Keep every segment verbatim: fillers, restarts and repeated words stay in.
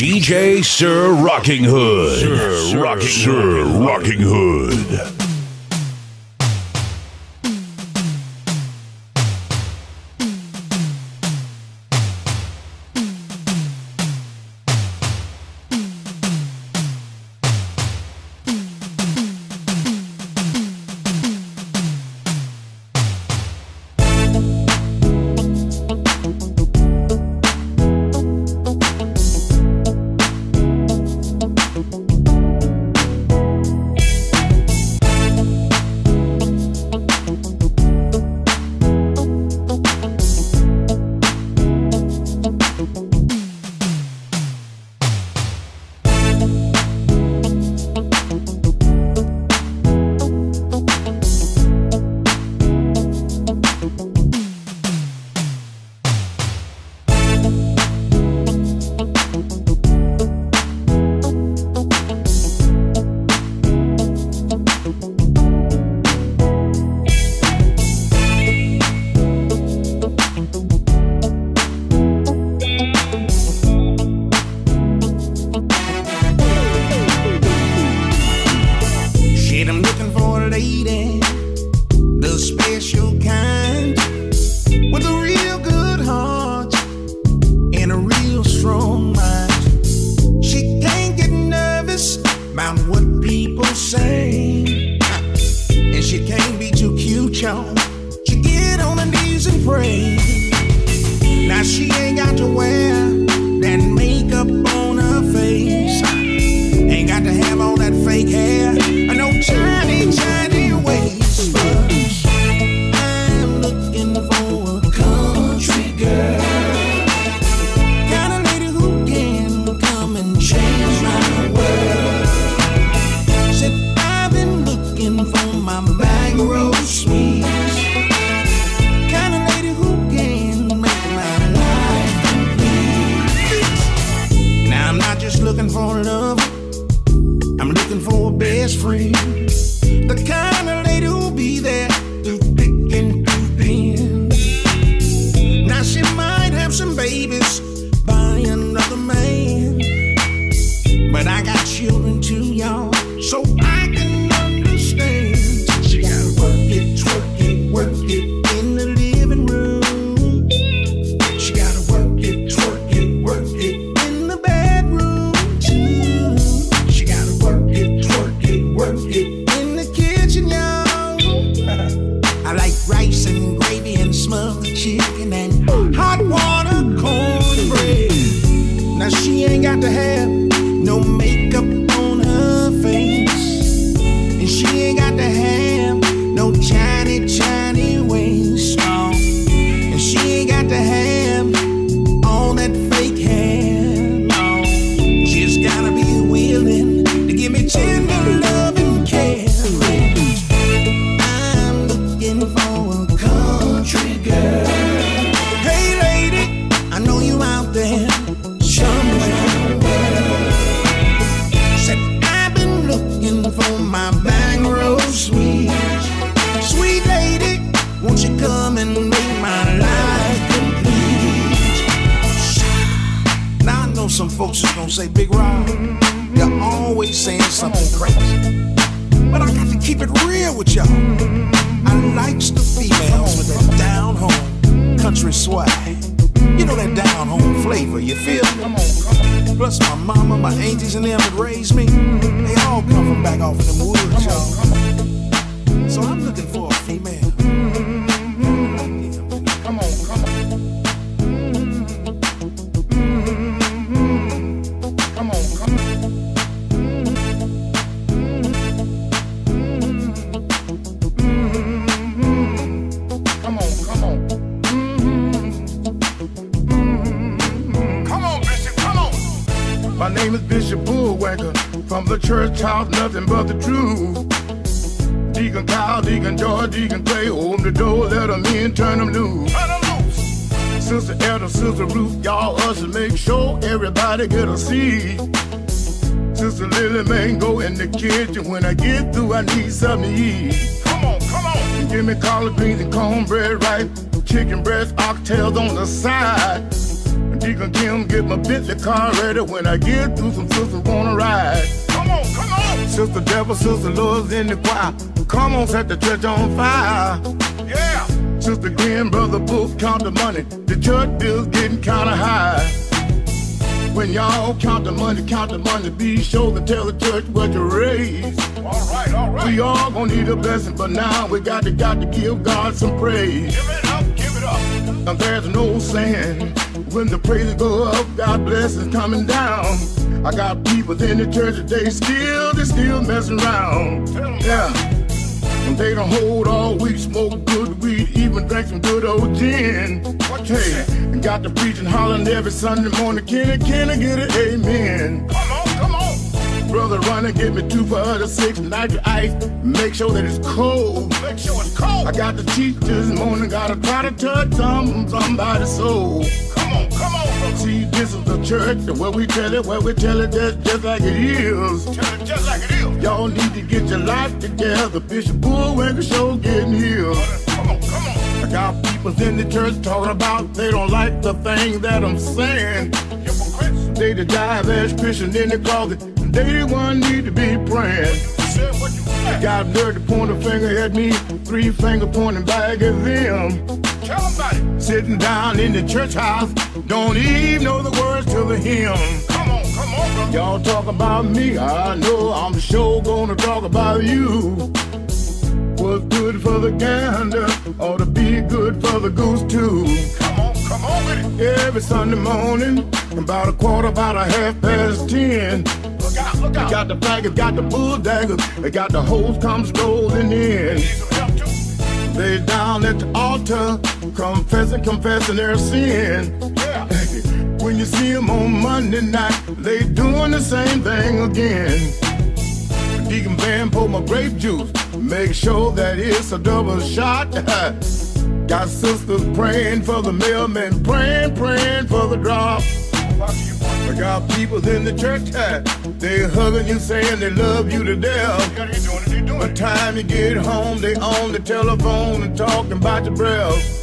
D J Sir Rockinghood. Sir Rocking Sir Rockinghood. Nothing but the truth. Deacon Kyle, Deacon George, Deacon Clay, open the door, let them in, turn them loose. Turn them loose. Sister Etta, Sister Ruth, y'all ushers, make sure everybody get a seat. Sister Lily man, go in the kitchen. When I get through, I need something to eat. Come on, come on. Give me collard greens and cornbread rice, chicken breast, oxtails on the side. Deacon Kim, get my Bentley car ready. When I get through, some sisters wanna ride. Come on, come on. Sister Deborah, Sister Love's in the choir. Come on, set the church on fire. Yeah. Sister Glenn, Brother Booth, count the money. The church bill's getting kinda high. When y'all count the money, count the money, be sure to tell the church what you raise. All right, all right. We all gonna need a blessing, but now we got to, got to give God some praise. Give it up, give it up. Now there's an old saying, when the praises go up, God bless is coming down. I got people in the church today, still, they still messing around. Yeah. And they don't hold all week, smoke good weed, even drink some good old gin. Hey, and got the preaching hollering every Sunday morning, can I, can I get an amen? Come on, come on. Brother, run and get me two for other six, nitric ice, make sure that it's cold. Make sure it's cold. I got to teach this morning, gotta try to touch some, somebody's soul. Come on, come on, brother. See, this is the church, where we tell it, where we tell it just, just like it is. Tell it just like it is. Y'all need to get your life together. Bishop Bullwinkle show getting healed. Come on, come on. I got people in the church talking about they don't like the thing that I'm saying. Hypocrites. They the diverse Christian in the closet. They the one need to be praying. Said what you said. Got nerve to point a finger at me, three finger pointing back at them. Tell them about it. Sitting down in the church house, don't even know the words to the hymn. Come on, come on, bro. Y'all talk about me, I know I'm sure gonna talk about you. What's good for the gander ought to be good for the goose too. Come on, come on with it. Every Sunday morning, about a quarter, about a half past ten. Look out, look out. Got the faggots, got the bull daggers, they got the hoes come strolling in. Need some help too. They down at the altar, confessing, confessing their sin. Yeah. When you see them on Monday night, they doing the same thing again. Deacon Van pour my grape juice, make sure that it's a double shot. Got sisters praying for the mailman, praying, praying for the drop. I got people in the church, they hugging you, saying they love you to death. By the time you get home, they on the telephone and talking about your breath.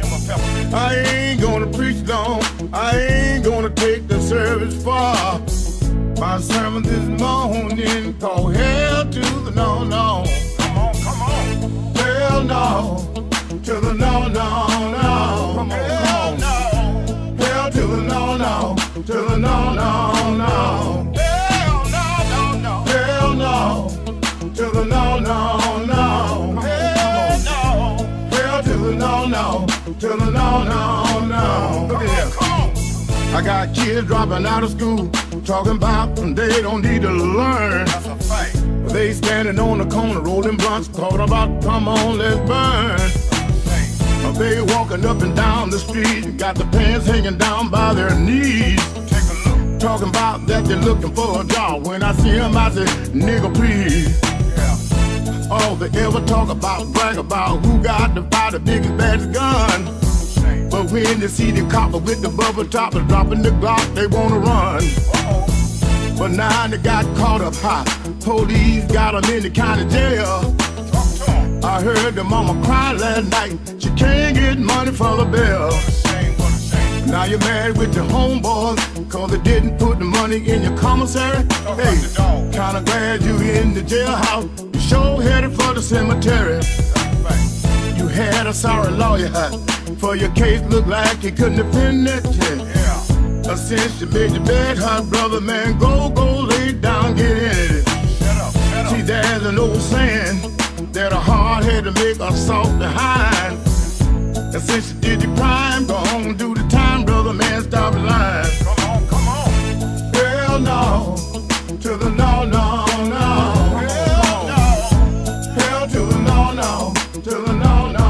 I ain't gonna preach long, I ain't gonna take the service far. My sermon this morning called Hell to the No No. Come on, come on. Hell no to the no no no. Come on, hell no. Hell to the no no to the no no no. Hell no no no. Hell no to the no no no. Hell no. Hell to the no no to the no no no. Look at this. I got kids dropping out of school, talking about they don't need to learn. That's a fact. They standing on the corner rolling blunts, talking about come on, let's burn. They walking up and down the street, got the pants hanging down by their knees. Take a look. Talking about that they're looking for a job. When I see them, I say, nigga, please. Yeah. All they ever talk about, brag about who got the buy the biggest, baddest gun. But when they see the copper with the bubble top and dropping the Glock, they wanna run. Uh-oh. But now they got caught up high. Police got them in the county jail. I heard the mama cry last night. She can't get money for the bill. What a shame, what a shame. Now you're mad with your homeboys, cause they didn't put the money in your commissary. Talk hey, kinda glad you in the jailhouse. You sure headed for the cemetery. Right. You had a sorry lawyer for your case, looked like he couldn't defend it. Yeah. Uh, since you made your bed hot, brother, man, go, go, lay down, get in it. Shut up, shut up. See, there's an old saying that a hard head to make a soft behind. And since you did the crime, go on and do the time, brother, man, stop lying. Come on, come on. Hell no to the no, no, no. Hell no. Hell to the no, no, to the no, no.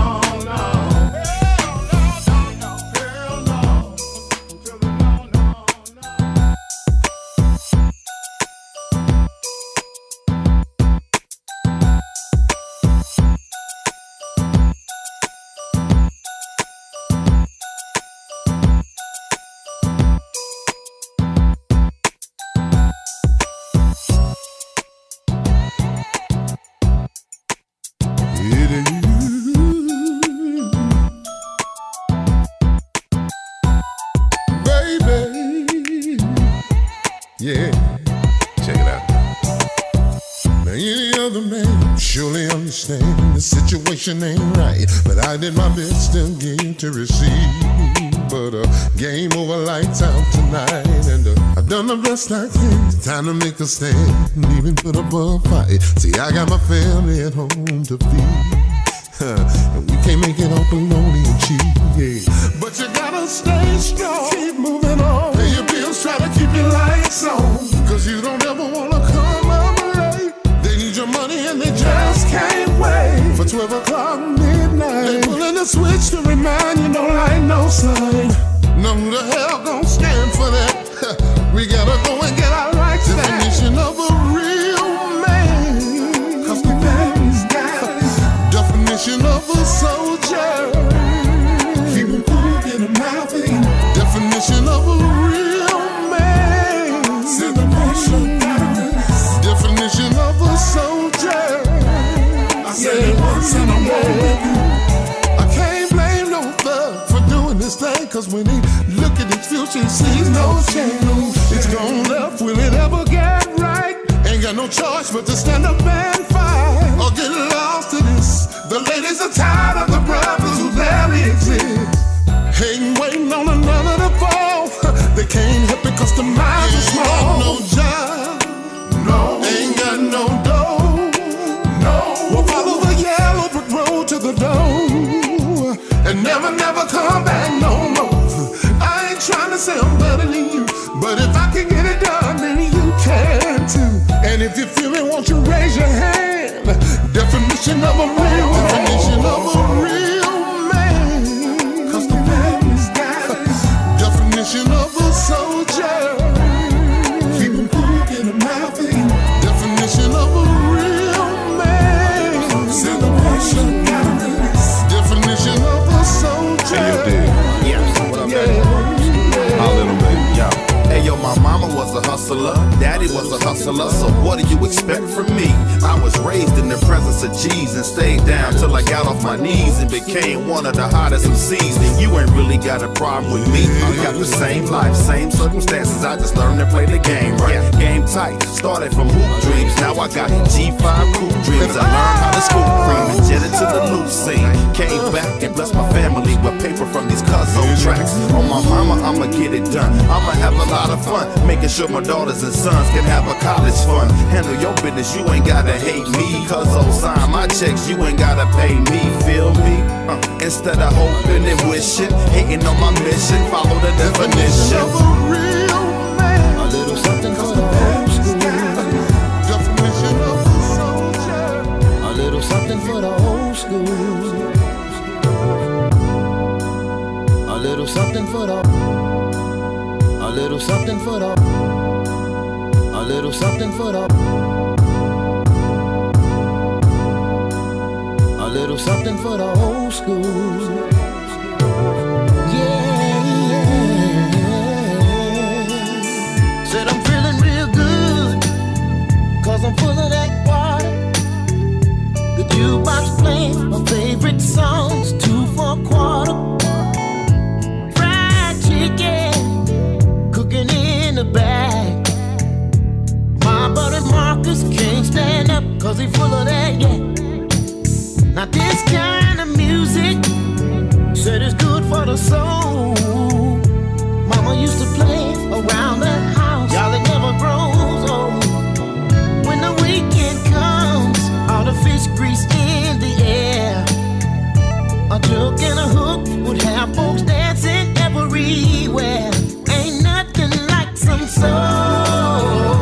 Yeah, check it out. Now any other man surely understand the situation ain't right, but I did my best to give to receive. But uh, game over, lights out tonight, and uh, I've done the best I can. Time to make a stand, even put up a fight. See, I got my family at home to feed. Huh, and we can't make it all bologna and cheese, yeah. But you gotta stay strong, keep moving on. Pay your bills, try to keep your lights on, cause you don't ever wanna come up late. They need your money and they just can't wait for twelve o'clock midnight. They pulling the switch to remind you no light, no sign. No, who the hell gon' stand for that? We gotta go and get our rights back. Definition of a real man, cause the family's got it. Definition of a soldier, keep him cool in the mouth. Definition of a real man, celebration. Definition of a soldier, I said it once and I'm with you. I can't blame no thug for doing this thing, cause when he look at his future he sees no change. It's gone left, will it ever get right? Ain't got no choice but to stand up and fight, or get lost to this. The ladies are tired of the brothers who barely exist, hating, waiting on another to fall. They can't help it cause the minds are small. No job, no, ain't got no dough, no. We'll follow the yellow brick road to the door, and never, never come back no more. I ain't trying to say I'm better than you, but if I can get it done, then you can too. And if you feel it, won't you raise your hand? Definition of a real man. Definition of a real man, cause the family's got it. Definition of a soldier, keep him cool in the mouth. Definition of a real man, celebration. Definition of a soldier. Hey, yo, dude. Yeah, what up, yeah. Our little baby, yo. Hey, yo, my mama was a hustler, daddy was a hustler, so what do you expect from me? I was raised in the presence of G's and stayed down till I got off my knees and became one of the hottest M Cs. And you ain't really got a problem with me. I got the same life, same circumstances, I just learned to play the game right. Game tight, started from hoop dreams, now I got G five coupe dreams. I learned how to scoop cream and jetted to the loop scene. Came back and blessed my family with paper from these cuzzo tracks. On my mama, I'ma get it done, I'ma have a lot of fun, making sure my daughters and sons can have a college fund. Handle your business, you ain't gotta hate me, cause I'll sign my checks, you ain't gotta pay me, feel me? Uh, instead of hoping and wishing, hating on my mission, follow the definition of a real man, a little something for the old school. Definition of a soldier, a little something for the old school. A little something for the, a little something for the, a little something for the, a little something for the old school. Yeah, yeah. Said I'm feeling real good, cause I'm full of that water. The jukebox playing my favorite songs, two for a quarter. Fried chicken, cooking in the bag. My buddy Marcus can't stand up, cause he full of that, yeah. Now this kind of music said it's good for the soul. Mama used to play around the house, y'all, it never grows old. When the weekend comes, all the fish grease in the air. A joke and a hook would have folks dancing everywhere. Ain't nothing like some soul.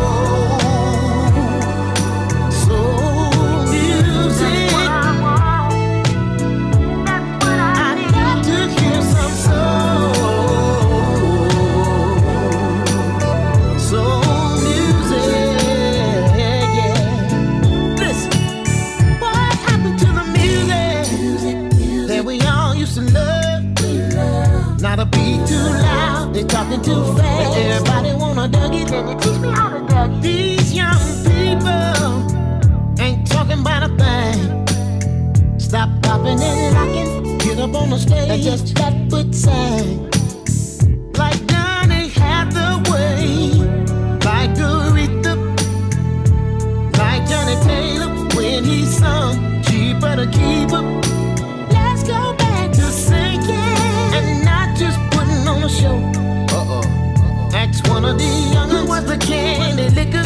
Talking too fast, everybody wanna dug it. Can you teach me how to dug it? These young people ain't talking about a thing. Stop popping and locking, get up on the stage and just that foot sing. Like Donny Hathaway, like good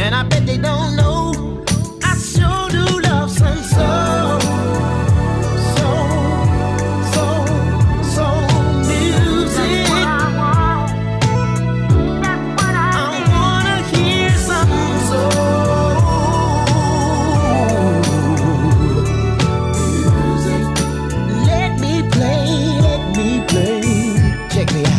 And I bet they don't know I sure do love some soul. Soul, soul, soul music. I wanna hear some soul music. Let me play, let me play. Check me out.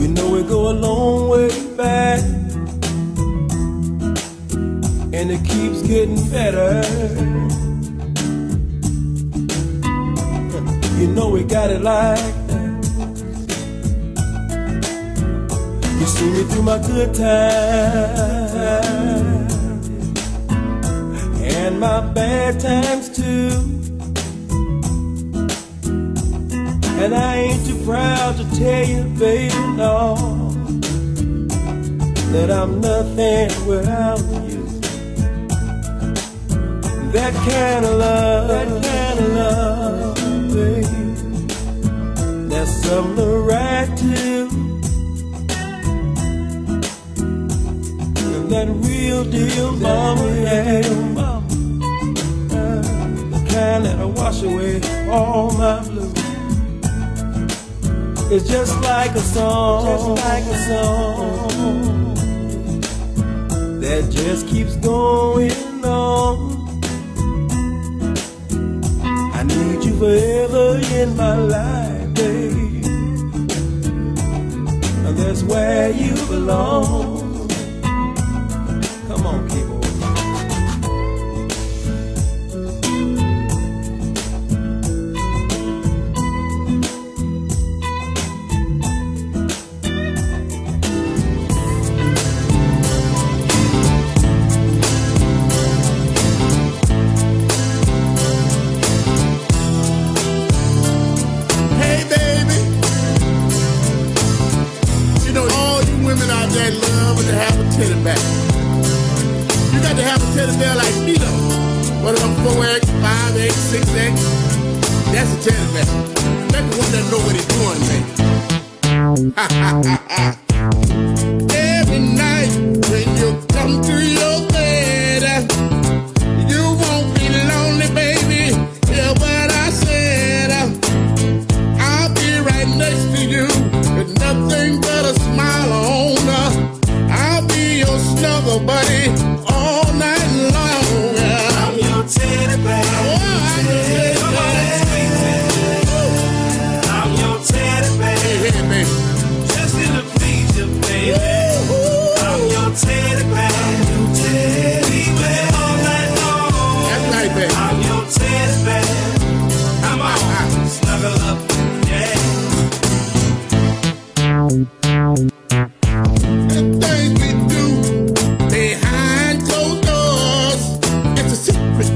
You know we go a long way back, and it keeps getting better. You know we got it like that. You see me through my good times and my bad times too. And I ain't too proud to tell you, baby, no, that I'm nothing without you. That kind of love, that kind of love, baby, that's something to write to. And that real deal, mama, yeah, mama, uh, the kind that'll wash away all my blues. It's just like a song, just like a song that just keeps going on. I need you forever in my life, babe, and that's where you belong. Come on, keyboard. One of them four X, five X, six X, that's a teddy bear. That's the one that know what he's doing, man. Every night when you come to your bed, you won't be lonely, baby. Hear what I said. I'll be right next to you with nothing but a smile on. I'll be your snuggle buddy all night long. Teddy bear, oh, I'm your teddy bear. Hey, hey, baby. Just in to please you, baby. Ooh, I'm your teddy bear. Your teddy bear all night long. That's right, baby. I'm your teddy bear. Come on, snuggle up, yeah. The things we do behind closed doors, it's a secret.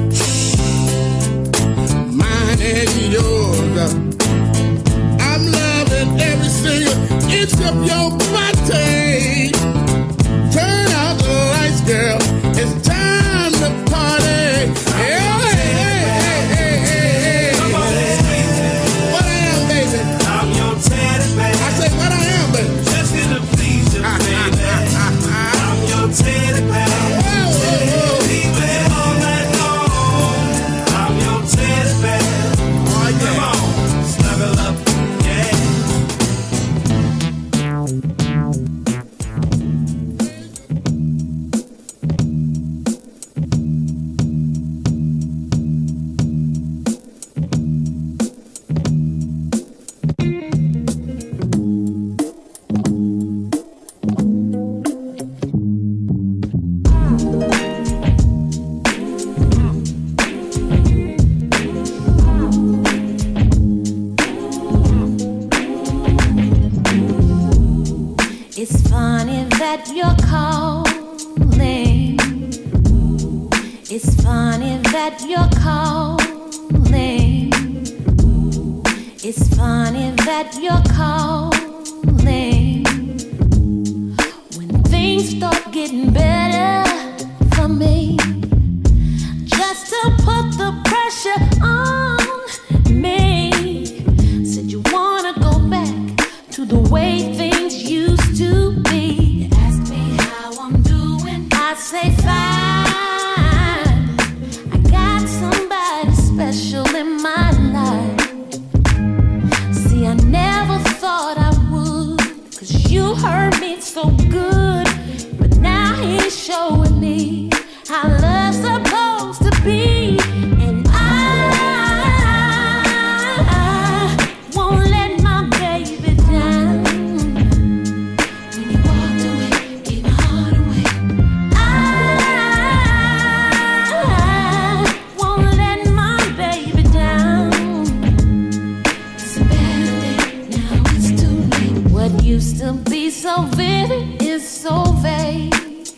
And yours. I'm loving every single inch of your body. Turn out the lights, girl. It's time to party. Hey, hey, hey, hey, hey, hey. Come on, what I am, baby? I'm your teddy bear. I said, what I am, baby? Just in to please you, baby. I'm your teddy bear. Whoa, whoa, whoa. Baby, all night long. I'm your teddy bear. Come on, snuggle up, yeah. It's funny that you're calling. It's funny that you're calling. It's funny that you're calling. When things start getting better for me, just to put the pressure on me. Said you wanna go back to the way things used to be. You ask me how I'm doing, I say fine. I got somebody special in my life. See, I never thought I would, 'cause you hurt me so good. But now he's showing me how love's supposed to be. And I, I won't let my baby down. be so vivid is so vague.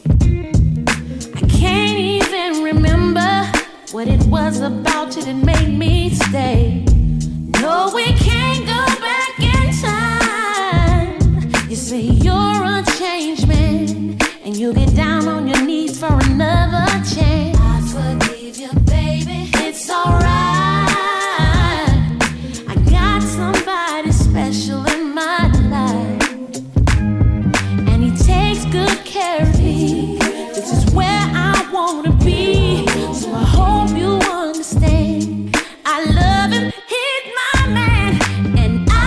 I can't even remember what it was about you that made me stay. No, we can't go back in time. You say you're a changed man, and you get down on your knees for another chance. I forgive you, baby. It's alright. I got somebody special in my life, and he takes good care of me. This is where I wanna be, so I hope you understand. I love him, he's my man, and I,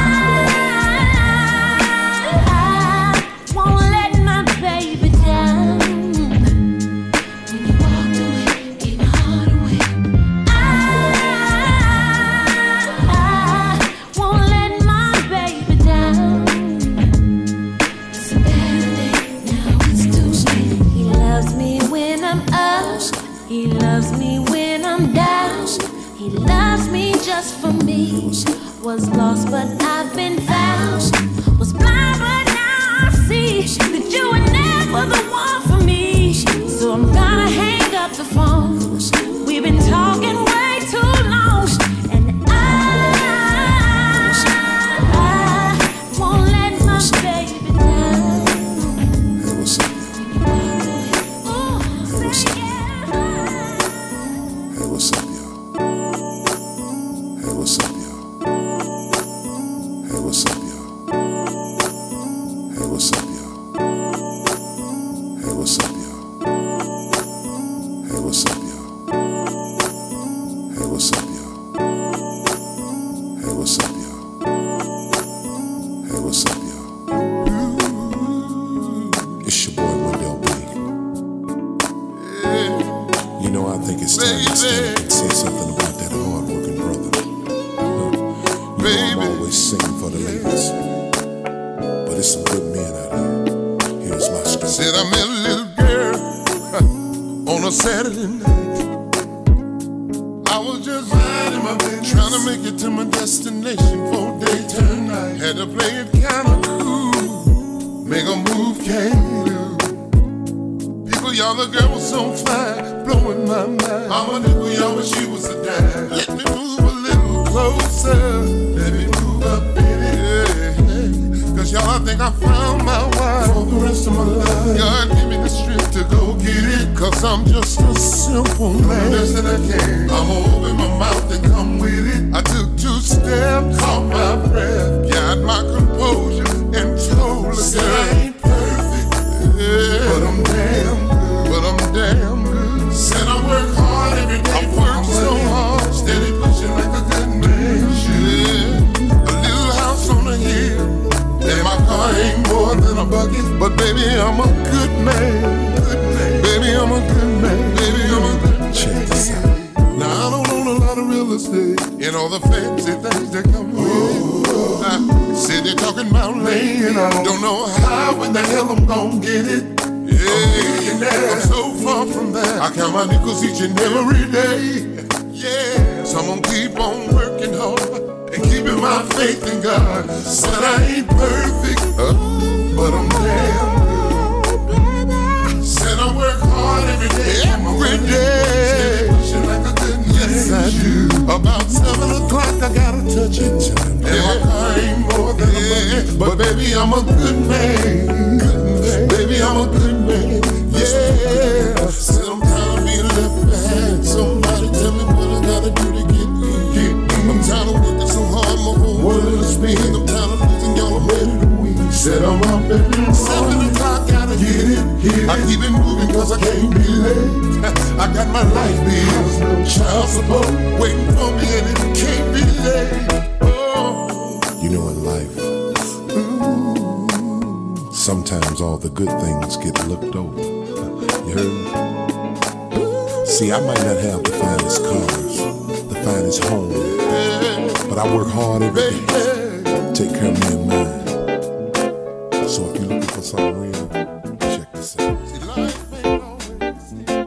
I won't let my baby down. When you walked away, gave my heart away, I, I won't let my baby down. It's a bad day, now it's too late. He loves me when I'm up, he loves me when I'm down. He loves me just for me. Was lost but I've been found. Was blind but now I see that you were never the one for me. So I'm gonna hang up the phone. We've been talking way too long, and I, I won't let my baby down. Hey, what's up, y'all? Ooh, say yeah. Hey, what's up, y'all? Hey, what's up, y'all? Hey, what's up, y'all? Hey, what's up, y'all? Hey, what's up, y'all? Hey, what's up, y'all? Hey, what's up, y'all? Hey, what's up, y'all? Hey, what's up, y'all? It's your boy Wendell B. You know, I think it's time to stand up and say something about that hard-working brother. You know, I'm always singing for the ladies, but it's some good men out here. Here's my story. Said I met a little girl on a Saturday night. I was just riding my business, trying to make it to my destination for daytime night. Had to play it kinda cool, make a move came through. People, y'all, the girl was so fine, blowing my mind. I'm a nickel, y'all, but she was a dime. Let me move a little closer, let me move up in it. Cause y'all, I think I found my wife for the rest of my life. God give me the strength to go get it, cause I'm just a simple man. Best that I can, I'ma open my mouth and come with it. I took two steps, caught my breath, got my composure, and told her, girl, I ain't perfect, yeah, but I'm damn good, but I'm damn good. Said I work hard every day, I work so hard, steady pushing like a good man should. A little house on a hill, and my car ain't more than a bucket, but baby, I'm a good man. Good man. Baby, I'm a good man. Baby, I'm a good man. Check this out. Now, I don't own a lot of real estate and all the fancy things that come with it. I said they're talking about laying out. Don't know how, when the hell I'm gonna get it. Yeah, I'm so far from that. I count my nickels each and every day. Yeah, so I'm gonna keep on working hard and keeping my faith in God. Said I ain't perfect, uh, but I'm damn good. Said I work hard every day, every day. Pushing like a good man. Yes, I do. About seven o'clock, I gotta touch it. And my car ain't more than a bucket, but baby, I'm a good man. Good man. Baby, I'm a good man. Yeah. Said I'm tired of being left behind. Somebody tell me what I gotta do to get in. I'm tired of working so hard, my whole world is spinning. I'm tired of losing, y'all, I'm ready to win. Said I'm up every seven o'clock, gotta get it, get it. I keep it moving cause I can't be late. I got my life bills, child support waiting for me and it can't be late. Oh. You know, in life, sometimes all the good things get looked over. You heard me? See, I might not have the finest cars, the finest home, but I work hard every day, take care of me and mine. So if you're looking for something real, check this out. See, life ain't always easy.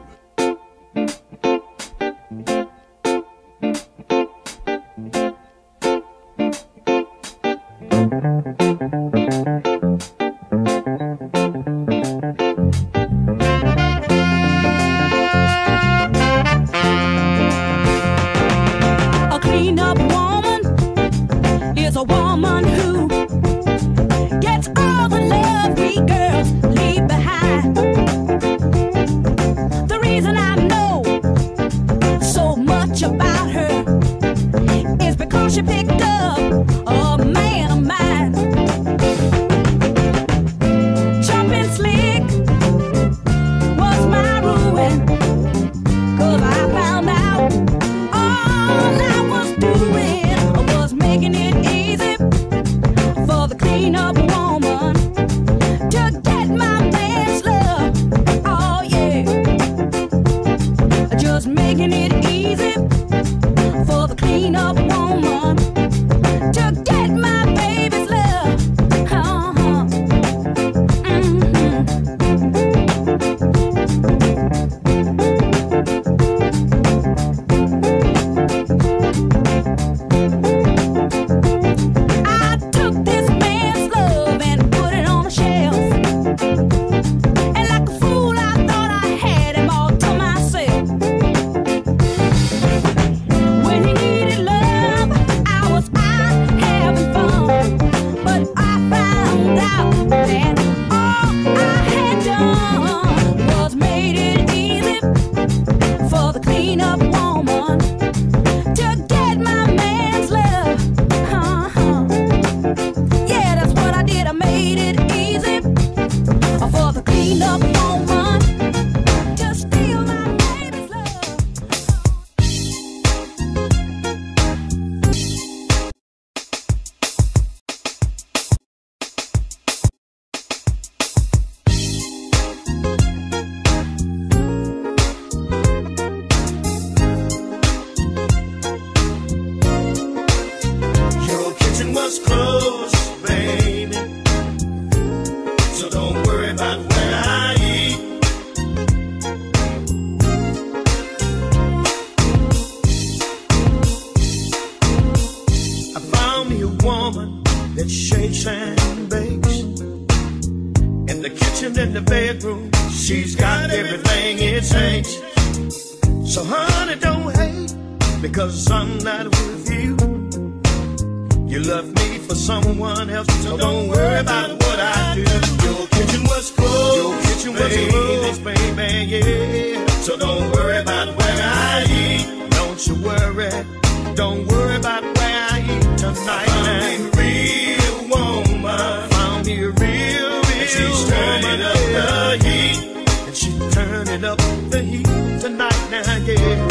the kitchen and the bedroom. She's got everything it takes. So honey, don't hate because I'm not with you. You love me for someone else, so don't worry about what I do. Your kitchen was closed, your kitchen was closed, baby, yeah. So don't worry about where I eat. Don't you worry, don't worry about where I eat tonight. I found me a real woman, found me a real, real and she's turning up the heat, and she's turning up the heat tonight now, yeah.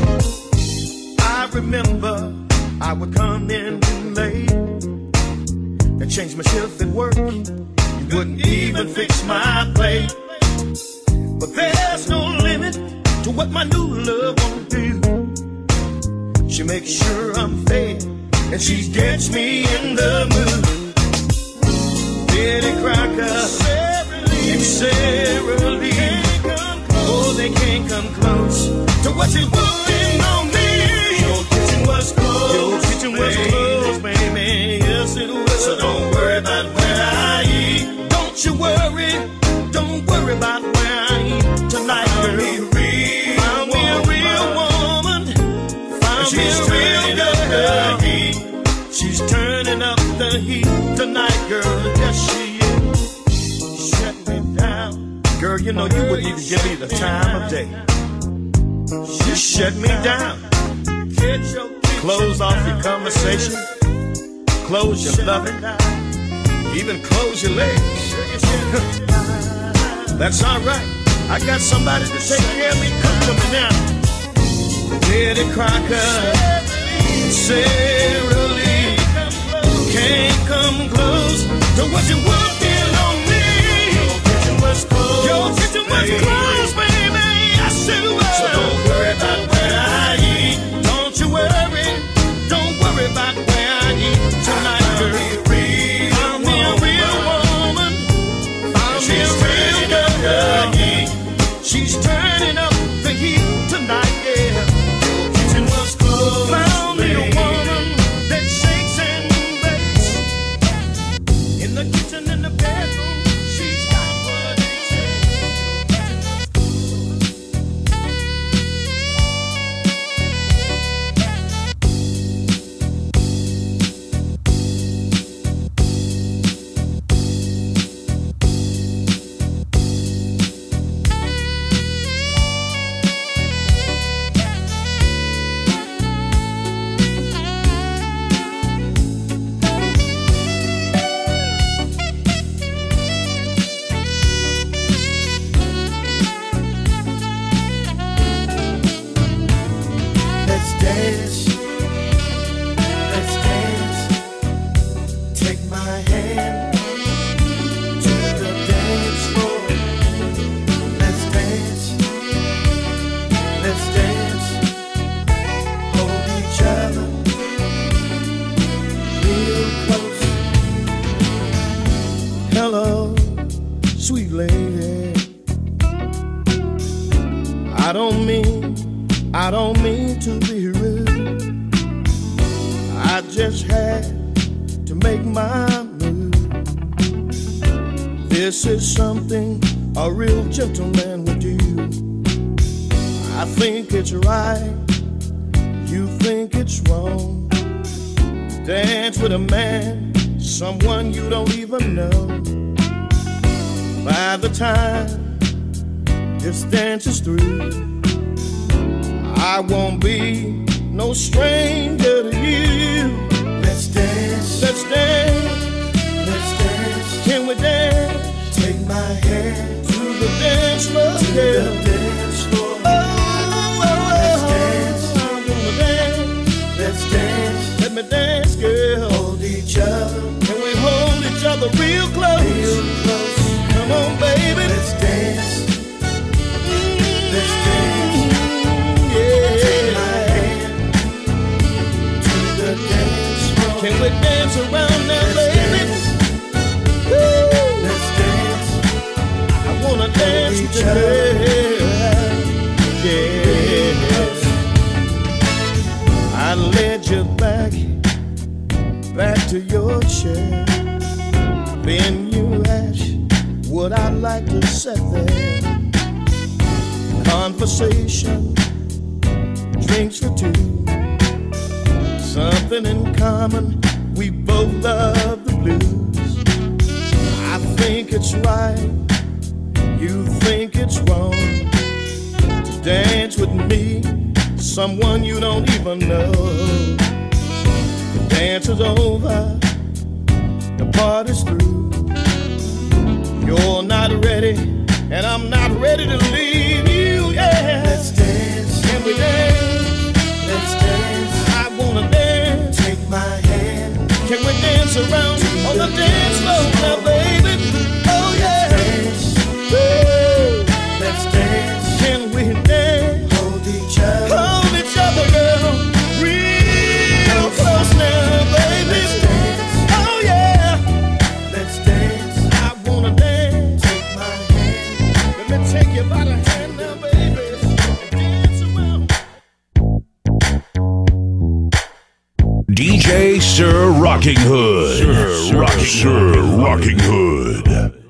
I remember I would come in late and change my shift at work. You wouldn't even fix my plate. But there's no limit to what my new love won't do. She makes sure I'm fed and she gets me in the mood. Betty Crocker and Sarah Lee, oh, they can't come close to what she's putting on me. Your kitchen was closed, your kitchen was closed, baby, yes it was. So don't worry about where I eat. Don't you worry, don't worry about where I eat tonight, girl. Found me a real woman, found me a real girl. She's turning up the heat tonight, girl, yes she is. Shut me down, girl, you know you wouldn't even give me the time of day. She shut me down. Close off your conversation, close your loving, even close your legs. That's alright, I got somebody to take care of me. Come to me now. Betty Crocker, Sarah Lee, can't come close to what you working on me. Your kitchen was closed, your kitchen was closed, baby, yes it was. So don't worry about where I eat. Don't you worry, don't worry about where I eat tonight, girl. Found me a real woman, found me a real girl. She's turning up the heat tonight, yeah. Your kitchen was closed, found me a woman that shakes and bakes. In the kitchen, in the bedroom, she's got what it I don't mean, I don't mean to be rude. I just had to make my move. This is something a real gentleman would do. I think it's right, you think it's wrong. Dance with a man, someone you don't even know. By the time this dance is through, I won't be no stranger to you. Let's dance, let's dance, let's dance. Can we dance? Take my hand to the dance floor, to yeah. the dance floor. Oh, oh, oh, let's dance. I wanna dance. Let's dance. Let me dance, girl. Hold each other. Can we hold each other real close? Real close. Come on, baby. Let's dance. Let's dance. Yeah. Take my hand to the dance floor. Can we dance around now, let's baby? Dance. Let's dance. I wanna Hold dance with you. Yes. I led you back, back to your chair. Then you like to sit there. Conversation, drinks for two. Something in common, we both love the blues. I think it's right, you think it's wrong to dance with me, someone you don't even know. The dance is over, the party's through. You're not ready, and I'm not ready to leave you, yeah. Let's dance, can we dance? Let's dance, I wanna dance. Take my hand, can we dance around on the dance floor now, baby? Oh yeah. Let's dance, woo. Let's dance, can we dance? Hold each other, hold each other, girl, real close now, baby. Let's dance, oh yeah. Let's dance, I wanna dance. Take my hand, let me take you by the hand now, baby, and dance around. D J Sir Rockinghood. Sir Rocking, Sir Rockinghood.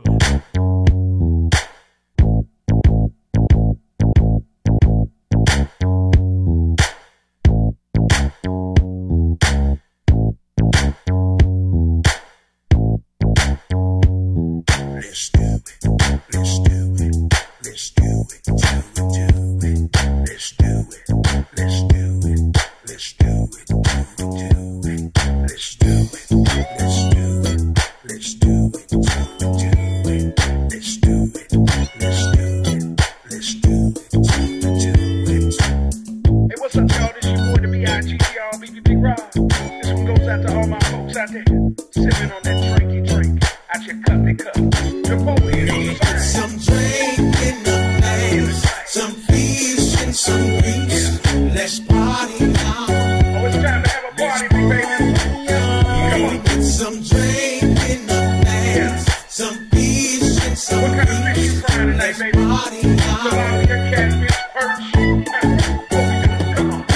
Let's do it, let's do it, let's do it, do it, do it. Let's do it, let's do it, let's do it, do it, do it. Let's do it, let's do it, let's do it, do it, do it. Let's do it, let's do it, let's do it, do it, do it. Hey, what's up, y'all? This your boy, the B I G G R, B B Big Rob. This one goes out to all my folks out there, sipping on that drinky drink out your cuppy cup. Napoleon, some drink in the place, some fish and some grease. Let's party now. Oh, it's time to have a party, baby. Come on. Get some drink in the place, some fish and some What kind of fish you frying tonight, Let's baby? party now. Tilapia, catfish, perch. What we doing? Come on.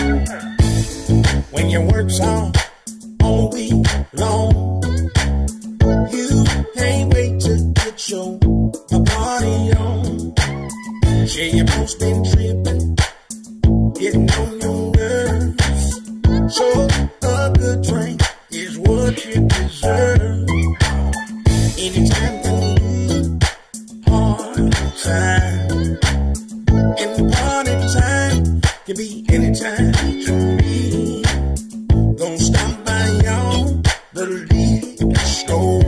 When your work's on all week long, you can't wait to get your party on. Yeah, your boss been tripping, getting on your nerves. So a good drink is what you deserve. Anytime can be hard time, and party time can be anytime to me. Don't stop by y'all, the liquor store,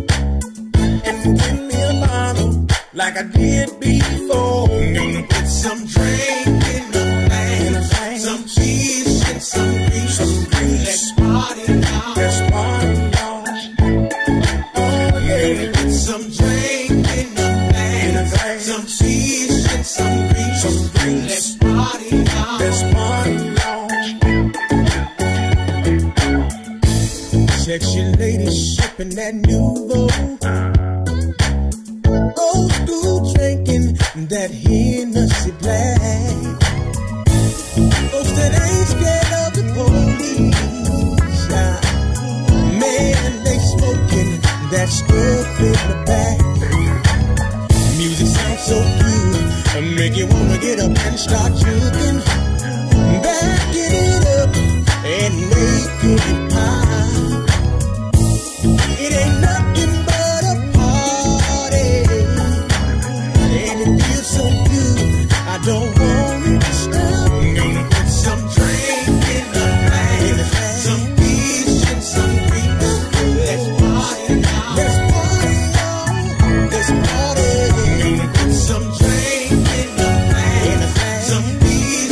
and give me a bottle like I did before. Gonna put some drink in the glass, some cheese and some grease. Some grease. Let's party now. Let's party now. Oh yeah. Put some drink in the glass, some cheese and some grease. Some grease. Let's party now. Let's party now. Sexy lady sipping that Nouveau, old school drinking that Hennessy Black. Folks that ain't scared of the police, nah. Man, they smoking that stuff in the back. Music sounds so good, make you wanna get up and start juking. Back it up and make it pop. It ain't nothing but a party, and it feels so good, I don't want it to stop. Gonna put some drink in the glass, some fish and some grease. Let's party now. Let's party on. Let's party. Gonna put some drink in the glass, some fish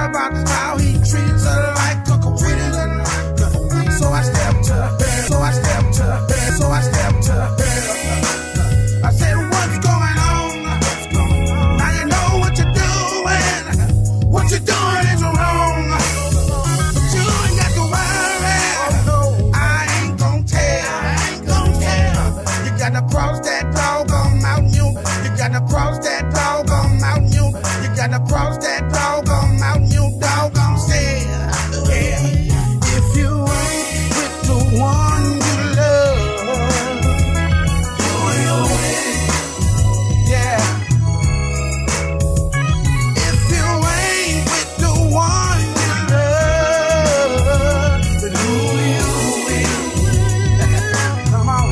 about how he treats her like a queen. So I stepped to her, so I stepped to her, so I stepped to her. I said, what's going on? Now you know what you're doing. What you're doing is wrong. But you ain't got to worry. I ain't gon' tell. I ain't gon' tell. You gotta cross that doggone mountain. You, you gotta cross that doggone mountain. You, you gotta cross that doggone mountain. You doggone said. Yeah. If you ain't with the one you love, you will win. Yeah. If you ain't with the one you love, then who you will? Come on.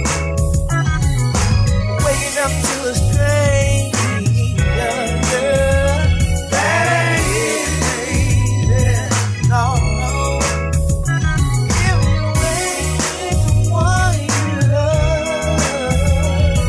Waking up to a stranger, that ain't it, no, no. If you ain't with the one you love,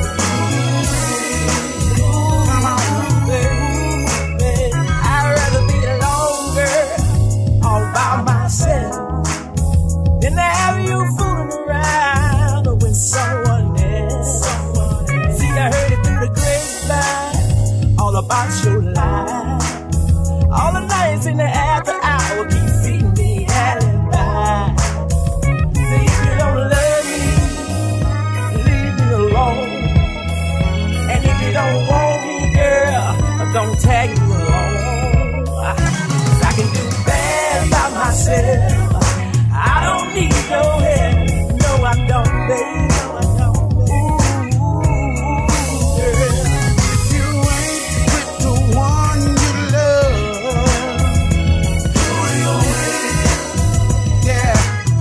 come on, baby. I'd rather be longer all by myself than to have you fooling around with someone else. See, I heard it through the grapevine, all about your life. All the nights in the after hour keep feeding me alibi. See, if you don't love me, leave me alone. And if you don't want me, girl, don't tag me along. 'Cause I can do bad by myself. I don't need no help. No, I don't, baby. No, I don't. Ooh, girl. If you ain't with the one you love, you will win. Yeah.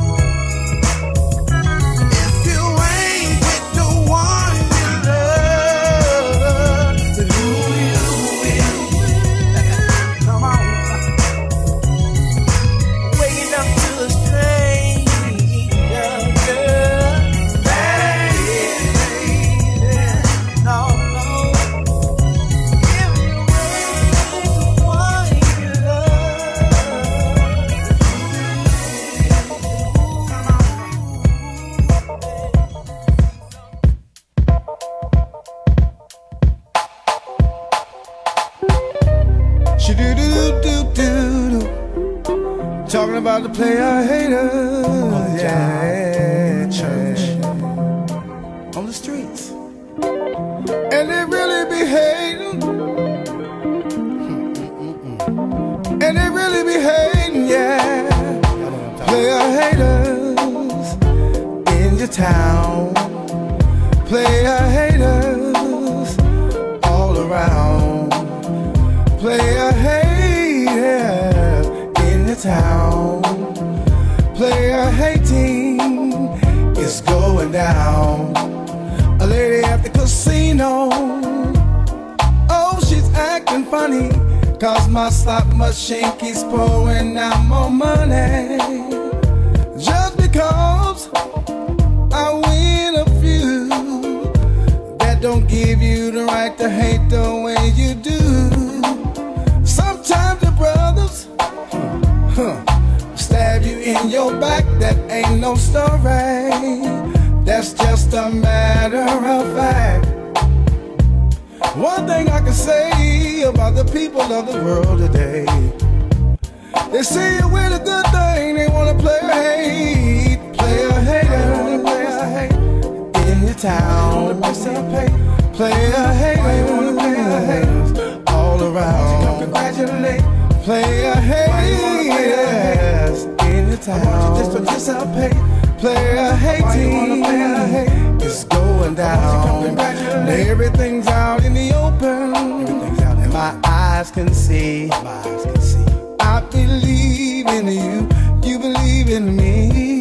If you ain't with the one you love, then who you will? Come on. Waking up to a stranger, girl, that ain't it, baby. No, no. If you ain't with the one you love, come on. She do do do do do. Talking about the player hater. Yeah, church. On the streets. And they really be hating. And they really be hating, yeah. Player haters in your town. Player haters all around. Player haters in the town. Player hating is going down. A lady at the casino. Oh, she's acting funny. 'Cause my slot machine keeps pouring out more money. Just because I win a few, that don't give you the right to hate the way you do. Sometimes the brothers huh, stab you in your back. That ain't no story. That's just a matter of fact. One thing I can say about the people of the world today, they see you with a good thing, they wanna play a hate, play a hater, play a hate in your town, play a hater, all around, congratulate, play a haters in the town, just participate, play a hating, it's going down, everything's out in the open, and my eyes can see, I believe in you, you believe in me,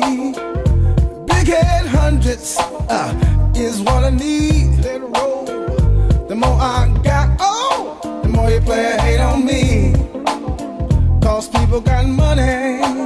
big head hundreds uh, is what I need, let it roll, the more I got, oh, the more you play a hate on me, 'cause people got money,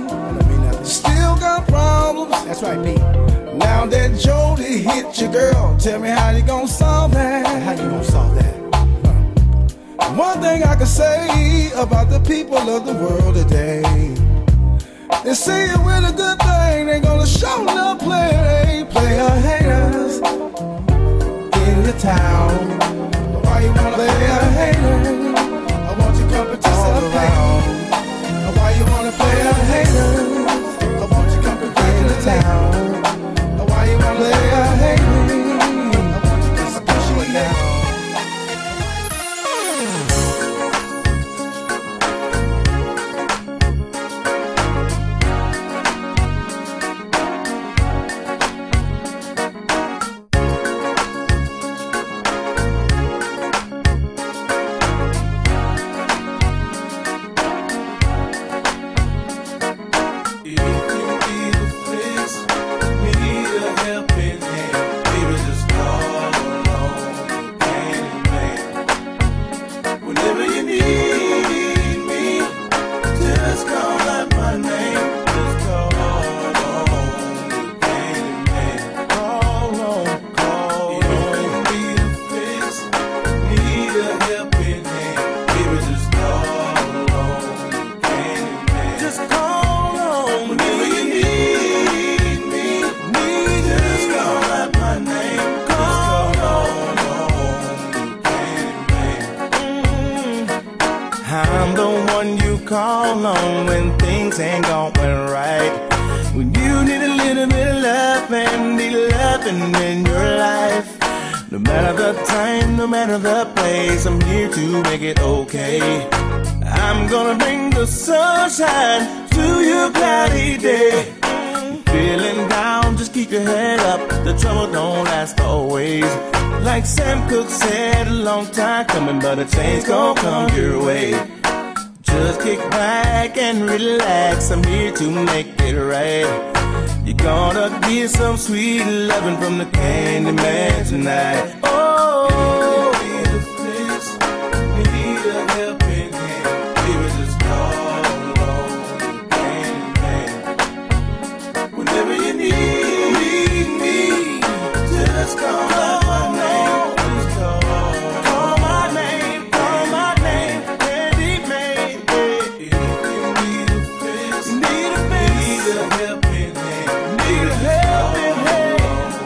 still got problems, that's right, me. Now that Jody hit your girl, tell me how you gonna solve that? How you gonna solve that? One thing I can say about the people of the world today, they see it with a good thing, they gonna show no play, player haters in your town. Why you wanna play a hater? I want you come participate. Why you wanna play a hater? I want you come in the town. Why you wanna play a hater? I want you come participate now. I'm the one you call on when things ain't going right. When you need a little bit of love and need loving in your life. No matter the time, no matter the place, I'm here to make it okay. I'm gonna bring the sunshine to your cloudy day. Feeling down, just keep your head up. The trouble don't last always. Like Sam Cooke said, a long time coming, but a change gon' come your way. Just kick back and relax, I'm here to make it right. You're gonna get some sweet loving from the Candyman tonight. Oh, need a fix, need a helping hand. Baby, just call on the Candyman. Whenever you need me, just call out my name. Just call, call my name, call my name, Candyman. If you need a fix, need a fix, need a helping hand, need a helping hand.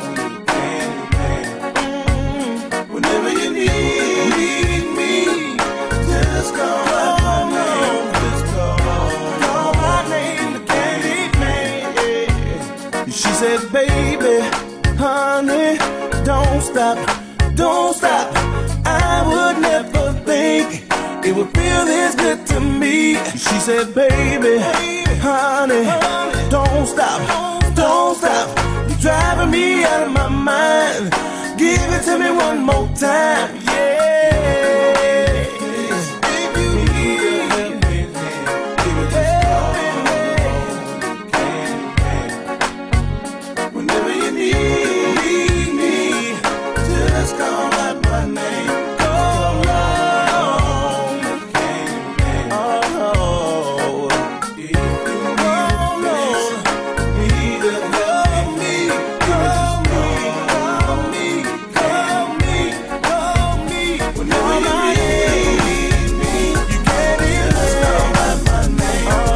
Whenever you need me, just call out my name. Just call, call my name, the Candyman. She said, baby, honey, don't stop, don't stop. I would never think it would feel this good to me. She said, baby, honey, don't stop, don't stop. You're driving me out of my mind. Give it to me one more time, yeah. If you need a helping hand, give it a helping hand. Whenever you need me, just call out my name. Call on the Candyman. Oh, if you need a help me, call me, call me, call me, call me. Whenever you need me, you can't even just call out my name. Oh.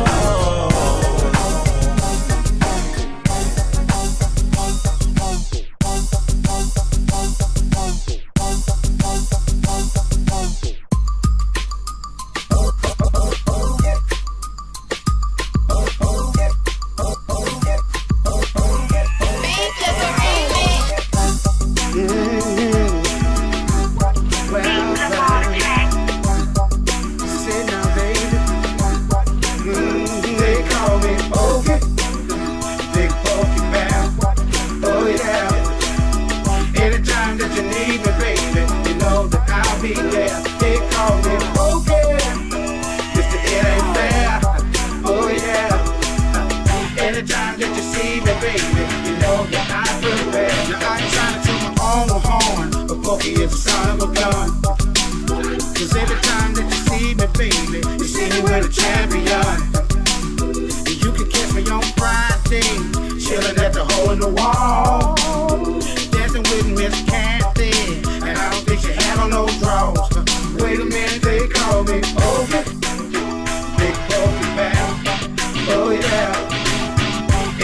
They call me Ogie, Big Pokey Bear. Oh yeah. Anytime that you need me, baby, you know that I'll be there. They call me Ogie, Mister It Ain't Fair. Oh yeah. Anytime that you see me, baby, you know that I prepare. Now I ain't trying to toot my own horn, but Pokey is the son of a gun. Cause every time that you see me, baby, you see me with a champion. You can catch me on Friday, chillin' at the hole in the wall, dancing with Miss Kathy, and I don't think she had on no draws. Wait a minute, they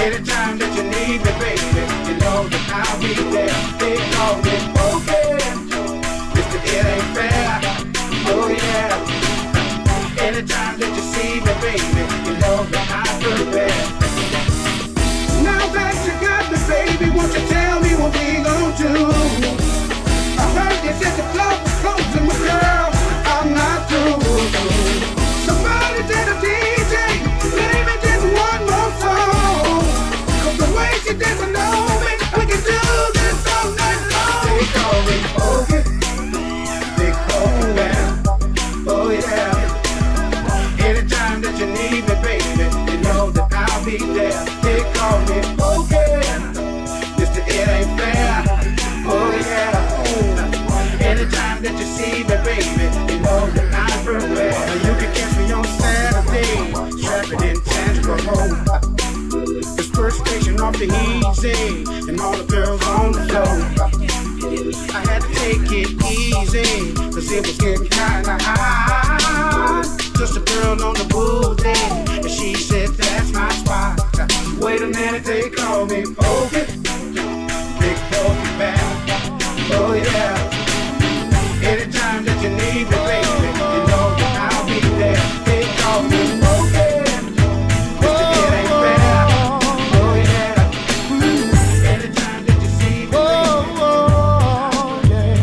Anytime that you need me, baby, you know that I'll be there. They call me okay, Mister It Ain't Fair. Oh yeah. Anytime that you see me, baby, you know that I'm prepared. Now that you got me, baby, won't you tell me what we gon' do? I heard you said the club was closing, my girl, I'm not through. Somebody tell the D J, play me just one more song. Cause the way she dancing on me, we can do this all night long. They call me Bogey, they call me down. Oh yeah. Anytime that you need me, baby, you know that I'll be there. They call me okay, Mister It Ain't Fair. Oh yeah. Anytime that you see me, baby, you know that I'm prepared. Now you can catch me on Saturday, trapping in Tangipahoa. This first station off the easy, and all the girls on the floor. I had to take it easy, cause it was getting kinda hot. Just a girl on the booty, and she said that's my spot. Wait a minute, they call me Pokey, Big Pokey Bad. Oh yeah. Anytime that you need me, baby, you know that I'll be there. They call me Pokey, Mister It Ain't Fair. Oh yeah. Anytime that you see me, baby, oh, yeah.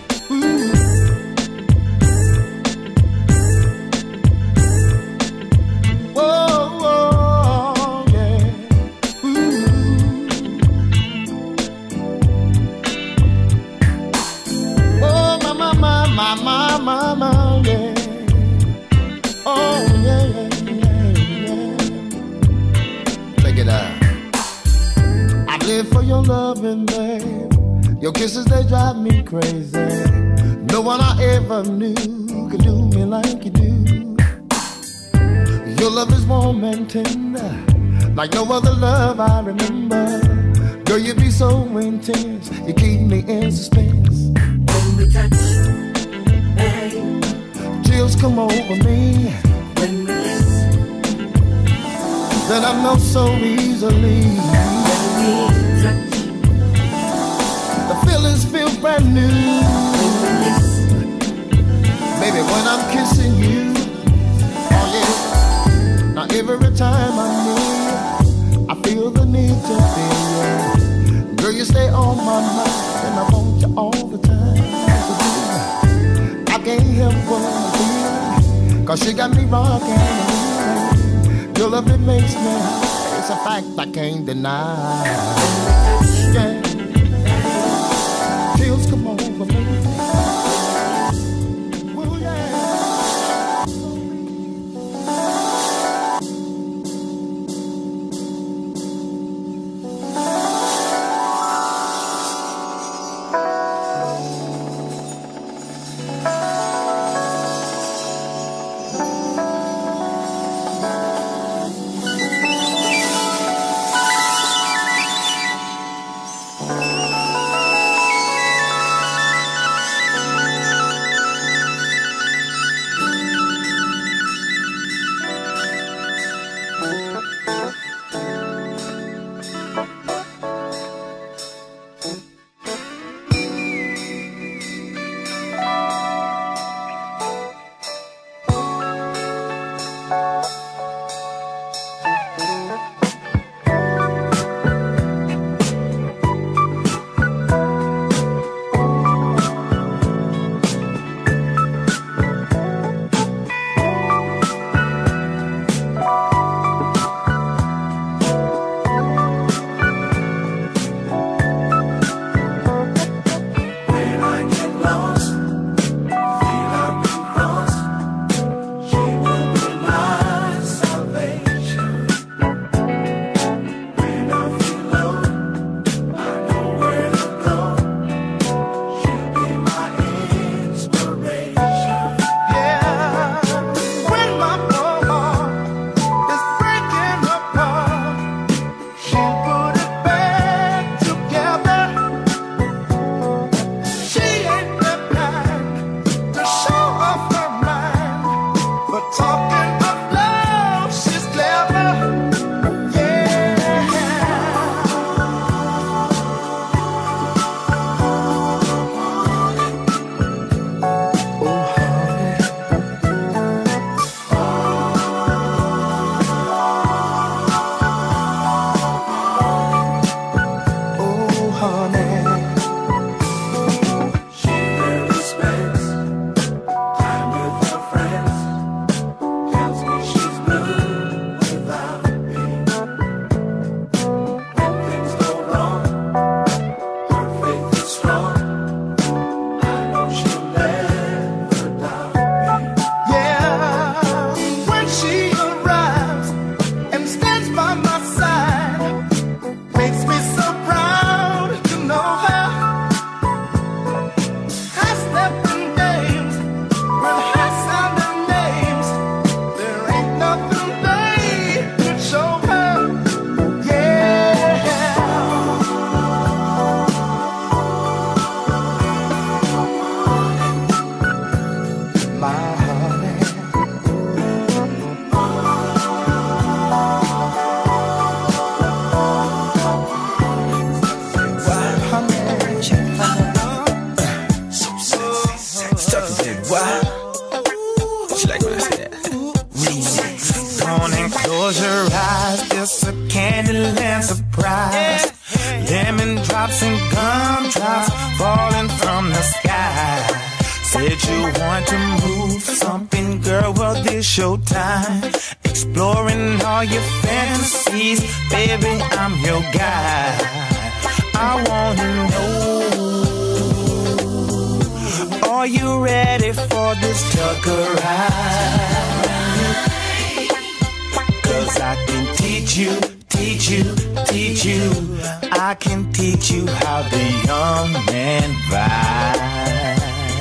Mama, mama, yeah. Oh, yeah, yeah, yeah, yeah. Check it out. I live for your loving, babe. Your kisses, they drive me crazy. No one I ever knew could do me like you do. Your love is warm and tender, like no other love I remember. Girl, you be so intense, you keep me in suspense. When we touch, chills come over me when we kiss. Then I know so easily when we touch. The feelings feel brand new when we kiss. Baby, when I'm kissing you, oh yeah. Now every time I'm near, I feel the need to feel you. Girl, you stay on my mind, and I want you all the time. I can't help what I'm feeling, cause she got me rocking. Your love, it makes me high. It's a fact I can't deny. Yeah. Chills come over me. Well, yeah. Close your eyes, just a Candyland surprise. Lemon drops and gumdrops falling from the sky. Said you want to move something, girl, well this your time. Exploring all your fantasies, baby, I'm your guy. I wanna know, are you ready for this tucker ride? Cause I can teach you, teach you, teach you. I can teach you how the young man vibe.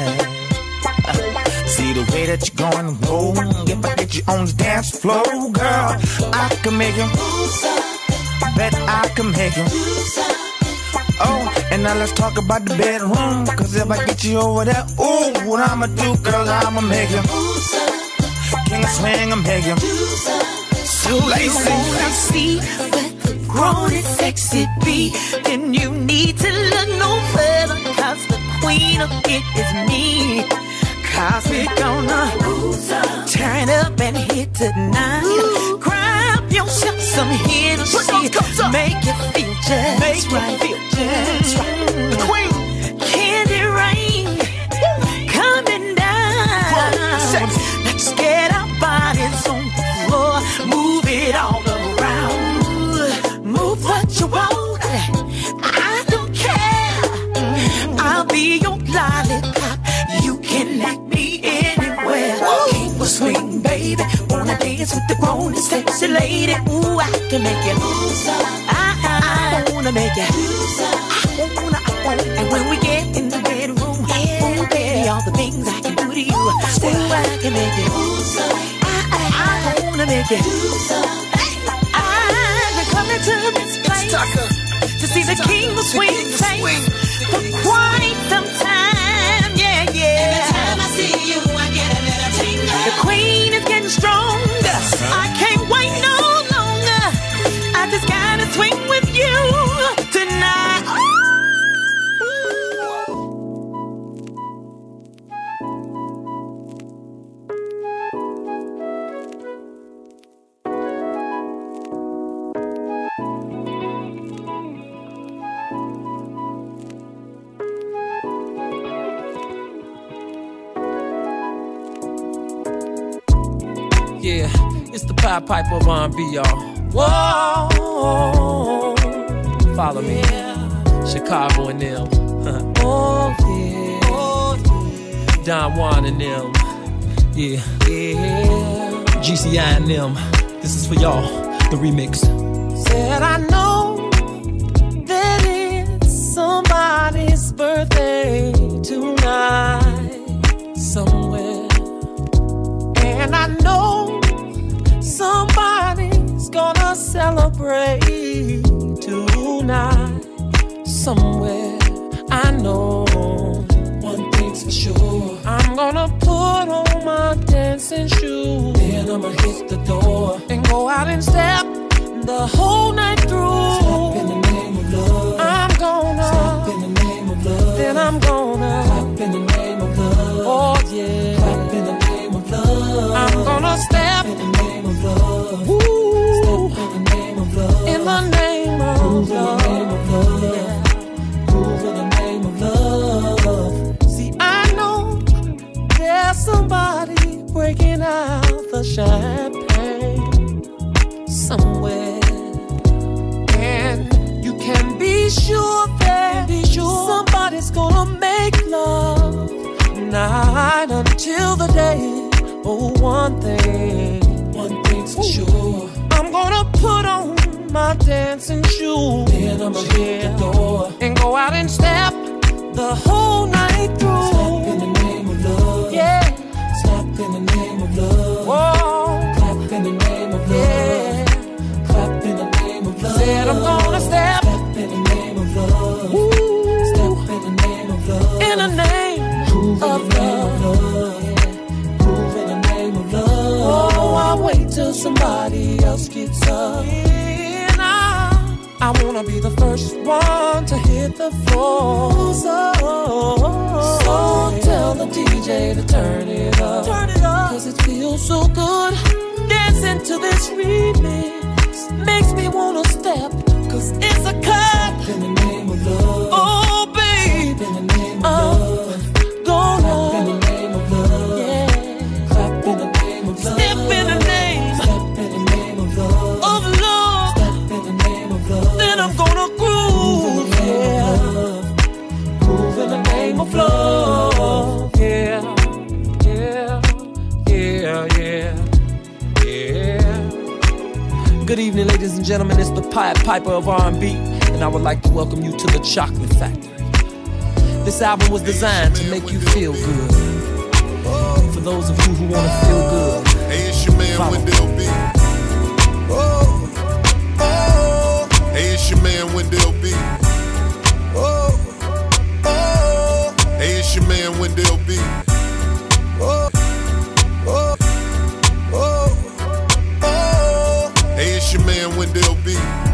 See the way that you're going to roll. If I get you on the dance floor, girl, I can make you. Bet I can make you. Oh, and now let's talk about the bedroom. Cause if I get you over there, ooh, what I'ma do, girl, I'ma make you. King of swing, I'm make you. So you wanna see what the grown and sexy be, then you need to look no further, cause the queen of it is me. Cause we're gonna turn up and hit tonight. Grab yourself some hitters, make it feel just make right. Feel just right. The queen, Candy Rain, coming down. Let's get our bodies on the floor, move it all around. Move what you want, I don't care. I'll be your lollipop, you can let me anywhere. Keep a swing, baby, wanna dance with the grown and sexy lady. Ooh, I can make you. I, I, I wanna make you. I wanna, I wanna. And when we get in the bedroom, ooh, baby, all the things I can do to you. Ooh, I can make you. I, I, I wanna make you. I've been coming to this place to see the king of swing face for quite some time. Yeah, yeah. Every time I see you, I get a little tingle. The queen is getting stronger. I can't wait no longer. I just gotta swing with you tonight. Yeah, it's the Pied Piper of R and B, y'all. Whoa, follow me, Chicago and them. Oh yeah, oh, yeah. Don Juan and them. Yeah, yeah. G C I and them. This is for y'all, the remix. Said I know that it's somebody's birthday tonight somewhere, and I know somebody's gonna celebrate tonight somewhere. I know one thing's for sure, I'm gonna put on my dancing shoes, then I'ma hit the door and go out and step the whole night through. Step in the name of love, I'm gonna step in the name of love, then I'm gonna clap in the name of love. Oh yeah, clap in the name of love, I'm gonna step in the name of love. Ooh. Step in the name of love, in the name of Groove love, in the name of love. Yeah. Groove in the name of love. See, I know there's somebody breaking out the champagne somewhere, and you can be sure that be sure somebody's gonna make love night until the day. Oh, one thing, one thing's for sure, I'm gonna put on my dancing shoes, then I'ma hit the door and go out and step the whole night through. Step in the name of love, yeah. Step in the name of love. Whoa. Clap in the name somebody else gets up. And I, I wanna be the first one to hit the floor. So, so tell the D J to turn it up. Turn it up. Cause it feels so good. Dancing to this remix makes me wanna step. Cause it's a cut. Step in the name of love. Oh, babe. Step in the name of uh, love. Go on. Step in the name of love. Yeah. Clap in the name of love. Step in the name. Step in the name of love. Of love. Step in the name of love. Then I'm gonna groove. Yeah. Groove in the name of love. Yeah. Yeah. Yeah. Yeah. Yeah. Good evening, ladies and gentlemen. It's the Pied Piper of R and B, and I would like to welcome you to the Chocolate Factory. This album was designed to make you feel good. For those of you who want to feel good, hey, it's your man Wendell B. Oh, oh. Hey, it's your man Wendell B. Oh, oh. Hey, it's your man Wendell B. Oh, oh, oh, oh. Hey, it's your man Wendell B.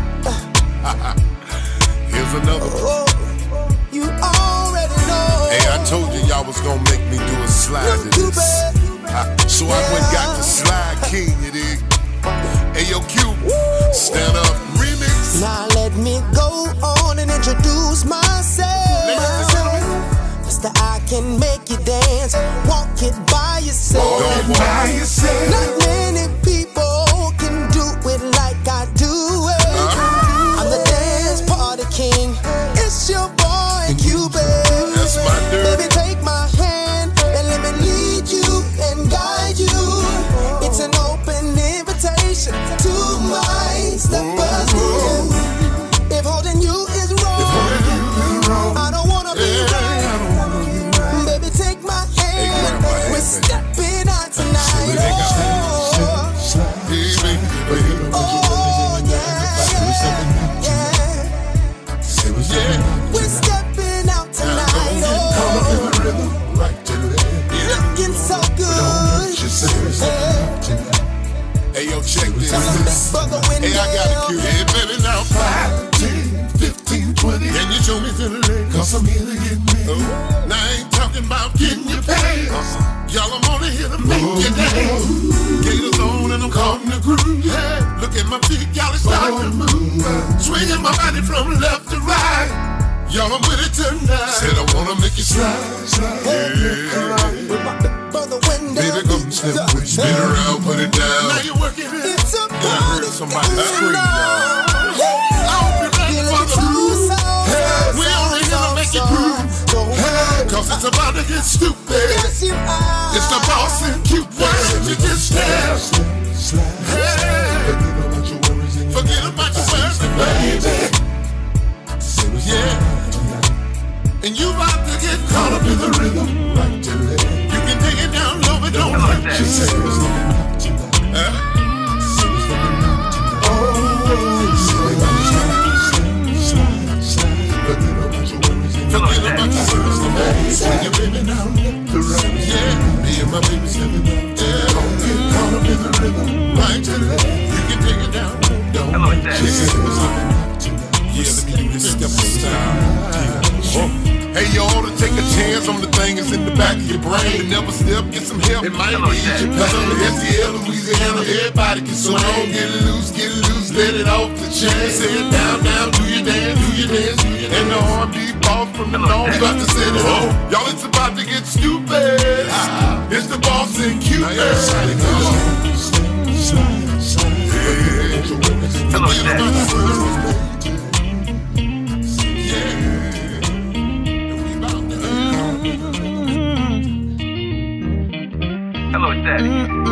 Here's another one. Oh, you already know. Hey, I told you y'all was gonna make me do a slide to this. I, so I went and got the Slide King, you dig? Hey, yo, Q, stand up, remix. Now let me go on and introduce myself. Mister I can make you dance, walk it by yourself. Walk it by yourself. Not many people can do it like I do it. Uh-huh. I'm the dance party king. It's your boy Q, baby. That's my dude. Baby, take my hand and let me lead you and guide you. It's an open invitation to my steppers. If holding you is wrong, I don't wanna be right. Baby, take my hand. We're stepping out tonight. Oh, oh yeah, yeah, yeah. We're stepping out tonight. Oh, looking so good. Hey, yo, check this. Hey, I got a cue. Hey, baby, now five, ten, fifteen, twenty. Can you show me to the leg? Cause I'm here to get me. Oh. Now I ain't talking about getting your pay. Y'all, I'm only here to make you dance. Gators on and I'm caught in the groove. Hey, look at my feet, y'all, it's starting to move. Swinging my body from left to right. Y'all, I'm with it tonight. Said I wanna make you slide, slide. Yeah. Baby, come step with me. Spin around, put it down. Now you're working it. It's a I heard somebody scream now. I hope you're ready for the groove. We only here to make it groove. Cause it's about to get stupid. Yes, you are. It's the boss and cute. Why don't you just stare? Hey. Forget about your worries, baby. Yeah. And you about to get caught up in the rhythm. You can take it down low, but don't let you say it. Forget about your worries, baby. Swing your baby now. Yeah, me and my baby slipping. Yeah, don't get caught up in the rhythm. Right to left, you can take it down. Don't let you say it. Yeah, let me do this step this time. Oh. Hey, you ought to take a chance on the thing that's in the back of your brain. To never step, get some help. It might be you. Cause I'm the S T L, Louisiana, everybody can swing. Get it loose, get it loose, let it off the chain. Say it down, down, do your dance, do your dance, do your dance. And the R and B boss from the north about to set it off. Y'all, it's about to get stupid. It's the boss and Q. Everybody come. Slide, slide, Hello, Dad. Hello, it's Daddy.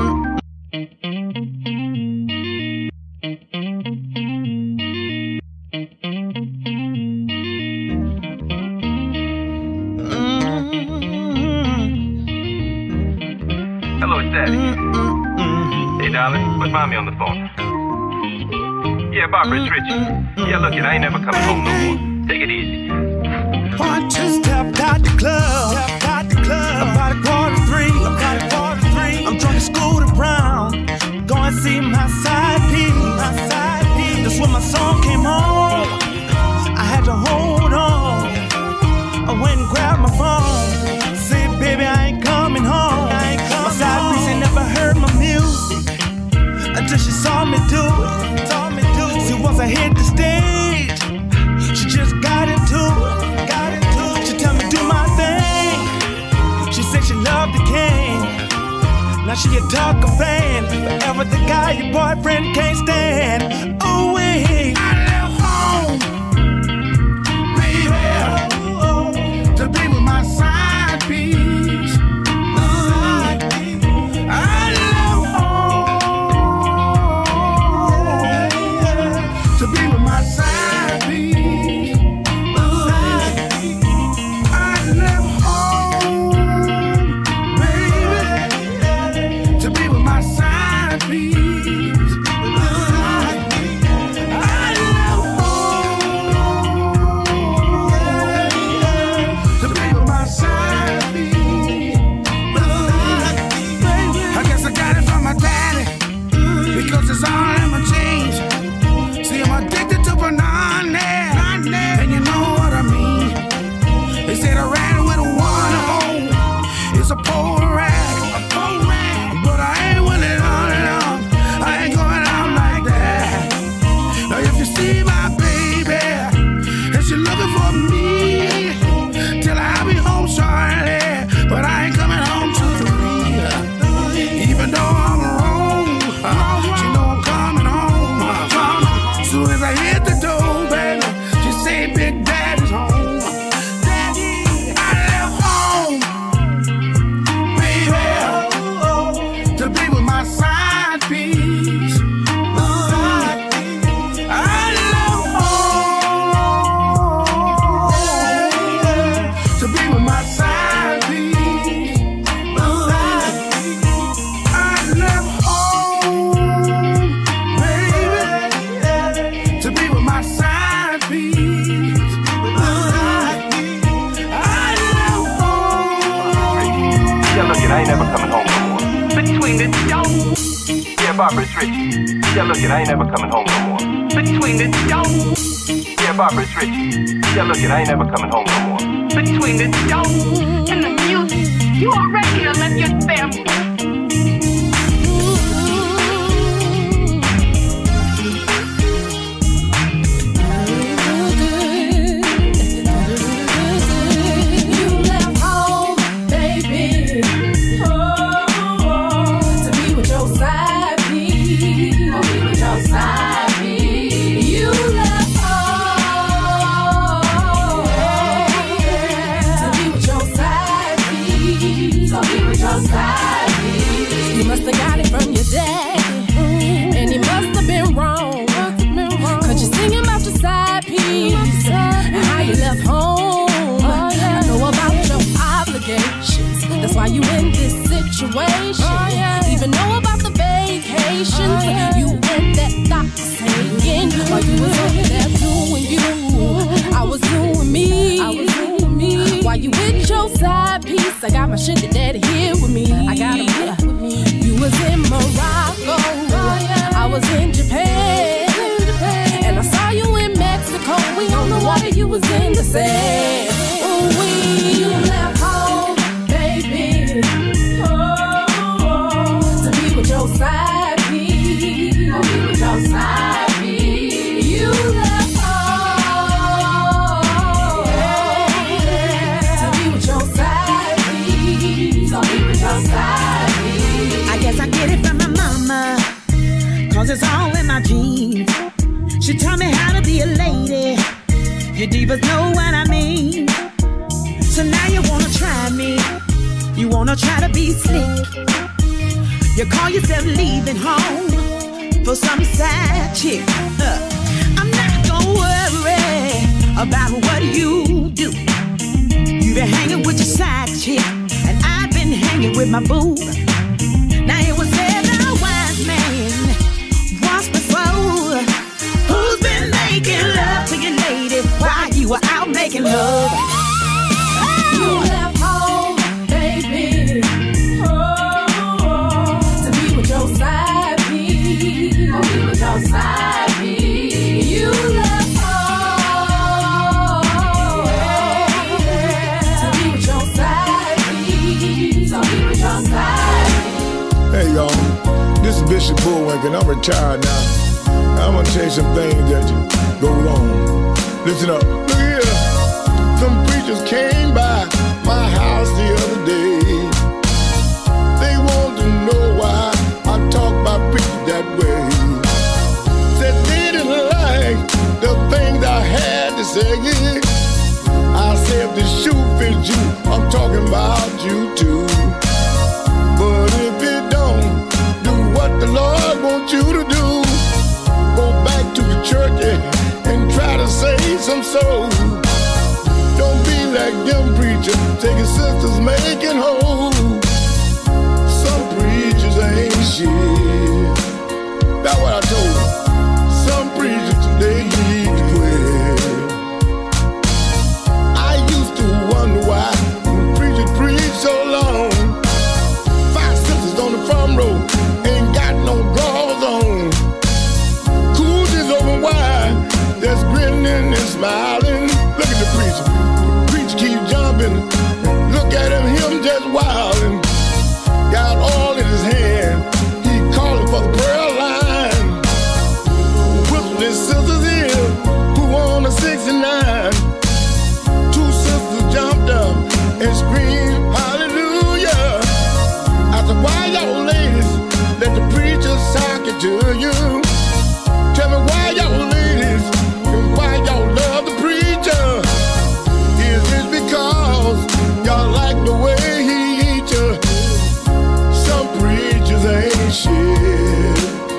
Hello, it's Daddy. Hey, darling, put mommy on the phone. Yeah, Barbara, it's Richie. Yeah, look, it, I ain't never coming home no more. Take it easy. One, two, step out the club, step out the club. About a quarter three, about a quarter three. I'm drunk and Scooter Brown, going See my side piece, my side piece. That's when my song came on. I had to hold on. I went and grabbed my phone. Said, baby, I ain't coming home. I ain't coming my side home. Piece ain't never heard my music until she saw me do it. Saw me do it. See, once I hit the stage, she just got into it. Got into it. She tell me do my thing. She said she loved the king. Now she a talker fan. Forever the guy your boyfriend can't stand. Oh wait, I left home, baby, to be with my side piece. I left home to be with my side piece. I left home, baby, to be with my side piece. It's all in my jeans. See, I'm addicted to banana, and you know what I mean. They said I ran with a one hole. It's a pole rack, a pole rack, but I ain't with it all along. I ain't going out like that. Now if you see my baby, and she looking for me, till I'll be home shortly, but I ain't coming home till three. Even though I'm wrong, uh, she know I'm coming home. Uh, soon as I hit the door, baby, she say Big Daddy's home. Daddy, I left home, baby, to be with my side piece. I left home to be with my side piece. I ain't never coming home no more. Between the doors. Yeah, Barbara, it's Richie. Yeah, look it, I ain't never coming home no more. Between the doors. Yeah, Barbara, it's Richie. Yeah, look it, I ain't never coming home no more. Between the doors and the music, you already done left your family. You must have got it from your daddy, and he must have been wrong. Cause you're singing about your side piece and how you left home. I know about your obligations, that's why you in this situation. Even know about the vacations you and that doctor taking. While you was over there doing you, I was doing me. I was doing me. While you with your side piece, I got my shit that daddy here with me. I got him here with me. You was in Morocco, I was in Japan, and I saw you in Mexico. We on the water, you was in the sand. Ooh, we you left home, baby, oh, to be with your side piece, to be with your side piece. You left home, to be with your side piece, to be with your side piece. I guess I get it from my mama, cause it's all in my genes. She taught me how to be a lady. You divas know what I mean. So now you wanna try me. You wanna try to be slick. You call yourself leaving home for some side chick. Uh, I'm not gonna worry about what you do. You've been hanging with your side chick, and I've been hanging with my boo. Now it was said that a wise man once before, who's been making love to your lady while you were out making love. Oh. You left home, baby, oh, to be with your side piece. your side me. You left home to be with your side me. So be with your side me. Hey y'all, this is Bishop Bullwinkle and I'm retired now. I'm gonna tell you some things that go wrong. Listen up. Look here. Some preachers came by my house the other day. They wanted to know why I talk about preaching that way. Said they didn't like the things I had to say. I said if the shoe fits you, I'm talking about you too. But if it don't do what the Lord wants you to do, go back to the church and try to save some souls. Don't be like them preachers, taking sisters, making whole. Some preachers ain't shit. That's what I told them. Some preachers, they need to quit. I used to wonder why preachers preach so long. Five sisters on the front row ain't got no drawers on. Cool is open wide, that's grinning and smiling. Look at the preacher. The preacher keep jumping. Look at him, him just wildin'. Got all in his hand. He calling for the prayer line. Whispered his sisters in, who on the sixty-nine. Two sisters jumped up and screamed, hallelujah. I said, why y'all ladies let the preacher sock it to you? Tell me why y'all ladies and why y'all love the preacher? Is it because y'all like the way he eat you? Some preachers ain't shit.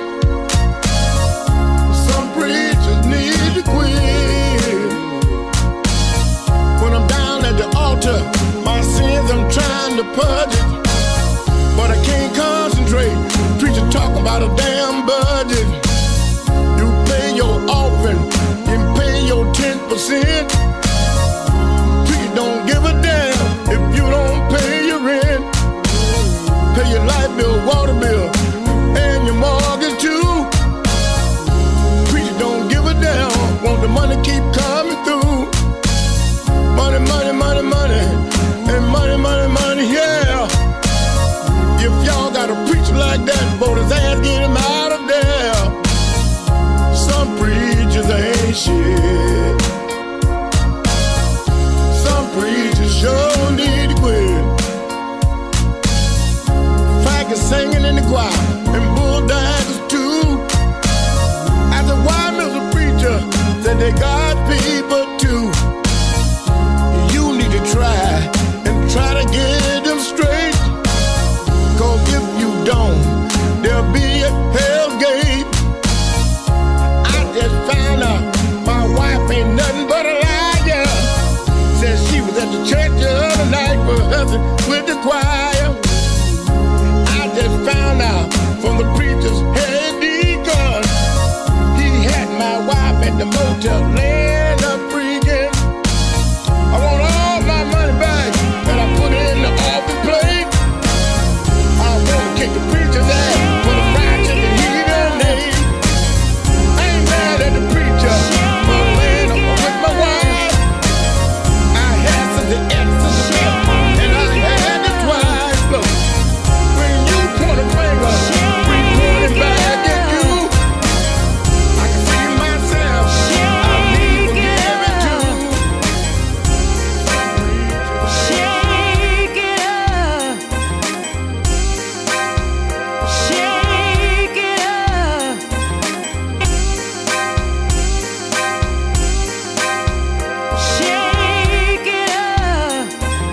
Some preachers need to quit. When I'm down at the altar, my sins I'm trying to purge it, but I can't concentrate. Preacher talk about a damn budget. You pay your offering and pay your ten percent. Preacher don't give a damn if you don't pay your rent. Pay your light bill, water bill, and your mortgage too. Preacher don't give a damn, want the money keep coming through. Money, money, money, money, and money, money, money, yeah. If y'all got a preacher like that, vote his ass, get him out of there. Some preachers ain't shit. Some preachers sure need to quit. Faggots singing in the choir and bulldaggers too. As a white Mister Preacher said they got people too. You need to try and try to get them straight. Cause if you don't, there'll be a hell's gate. I just found out my wife ain't nothing but a liar. Said she was at the church the other night rehearsing with the choir. I just found out from the preacher's head deacon. He had my wife at the motel laying up freaking. I want all my money back that I put in the office plate. I want to kick the preacher's ass for the fried chicken he done made. I ain't mad at the preacher for laying up with my wife. I had some the Edison Smith and I had it twice. Look, when you point a finger, we point it back at you. I can see myself, I need forgiving too. Shake it up. Shake it up. Shake it up.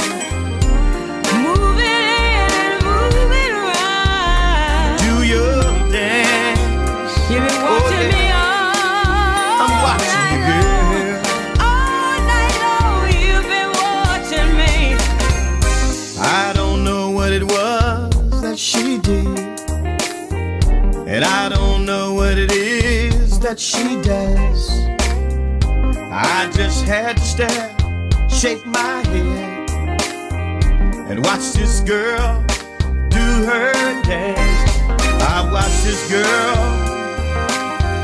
Move it in and move it around. Do your dance. You've been watching me all I'm watching you, night long. girl. All night long you've been watching me. I don't know what it was that she did, and I don't know what it is that she does. I just had to stare, shake my head, and watch this girl do her dance. I watched this girl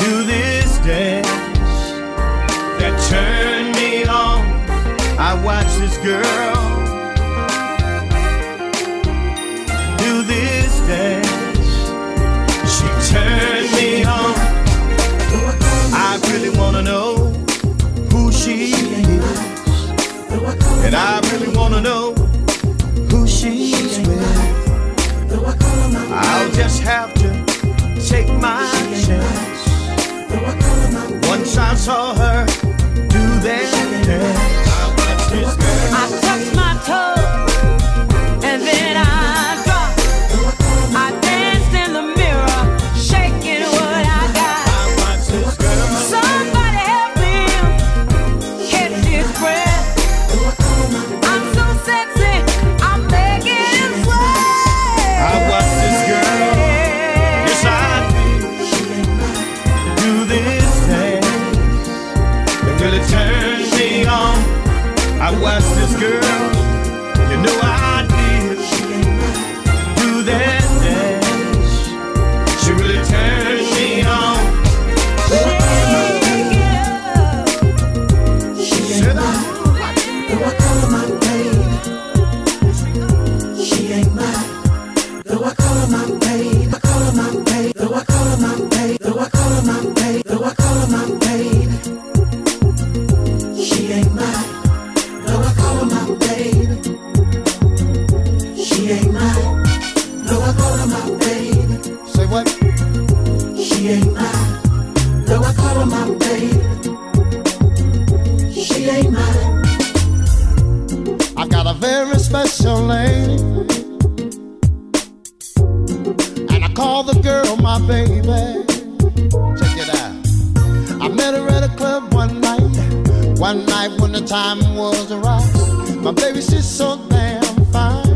do this dance that turned me on. I watched this girl do this dance. She turned me on. I really wanna know who she is, and I really wanna know who she's with. I'll just have to take my chance. Once I saw her do that dance, I touched my toe and then I dropped. I danced in the mirror, shaking what I got. Somebody help me catch his breath. I'm so sexy, I'm begging him sweat. I watched this girl, yes I did, do this dance. It really turned me on. I watched this girl, you know I did, do that dance. She really turned me on. Said I, though I call her my baby, she ain't mine. Though I call her my baby, I call her my baby. Though I call her my baby, though I call her my baby, though I call her my baby, she ain't mine. Though I call her my baby, she ain't mine. Though I call her my baby, say what? she ain't mine. Though I call her my baby, she ain't mine. I got a very special lady, and I call the girl my baby. Check it out. I met her at a club one night. One night when the time was right. My baby, she's so damn fine.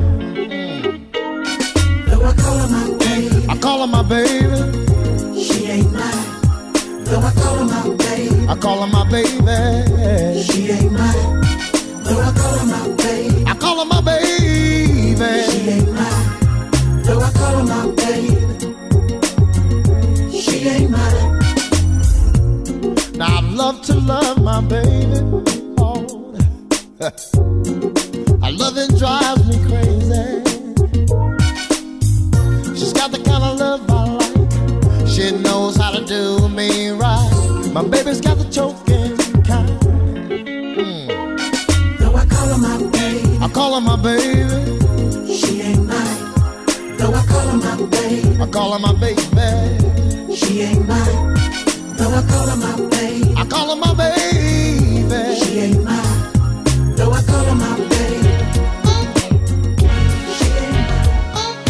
Though I call her my baby, I call her my baby. she ain't mine. Though I call her my baby, I call her my baby. she ain't mine. Though I call her my baby, I call her my baby. she ain't mine. Though I call her my baby, she ain't mine. Now I love to love my baby. Oh, I love it, drives me crazy. She's got the kind of love I like. She knows how to do me right. My baby's got the choking kind. Mm. Though I call her my baby, I call her my baby. she ain't mine. Though I call her my baby, I call her my baby. she ain't mine. Though I call her my baby, I call her my baby. she ain't mine. Though I call her my baby, she ain't mine.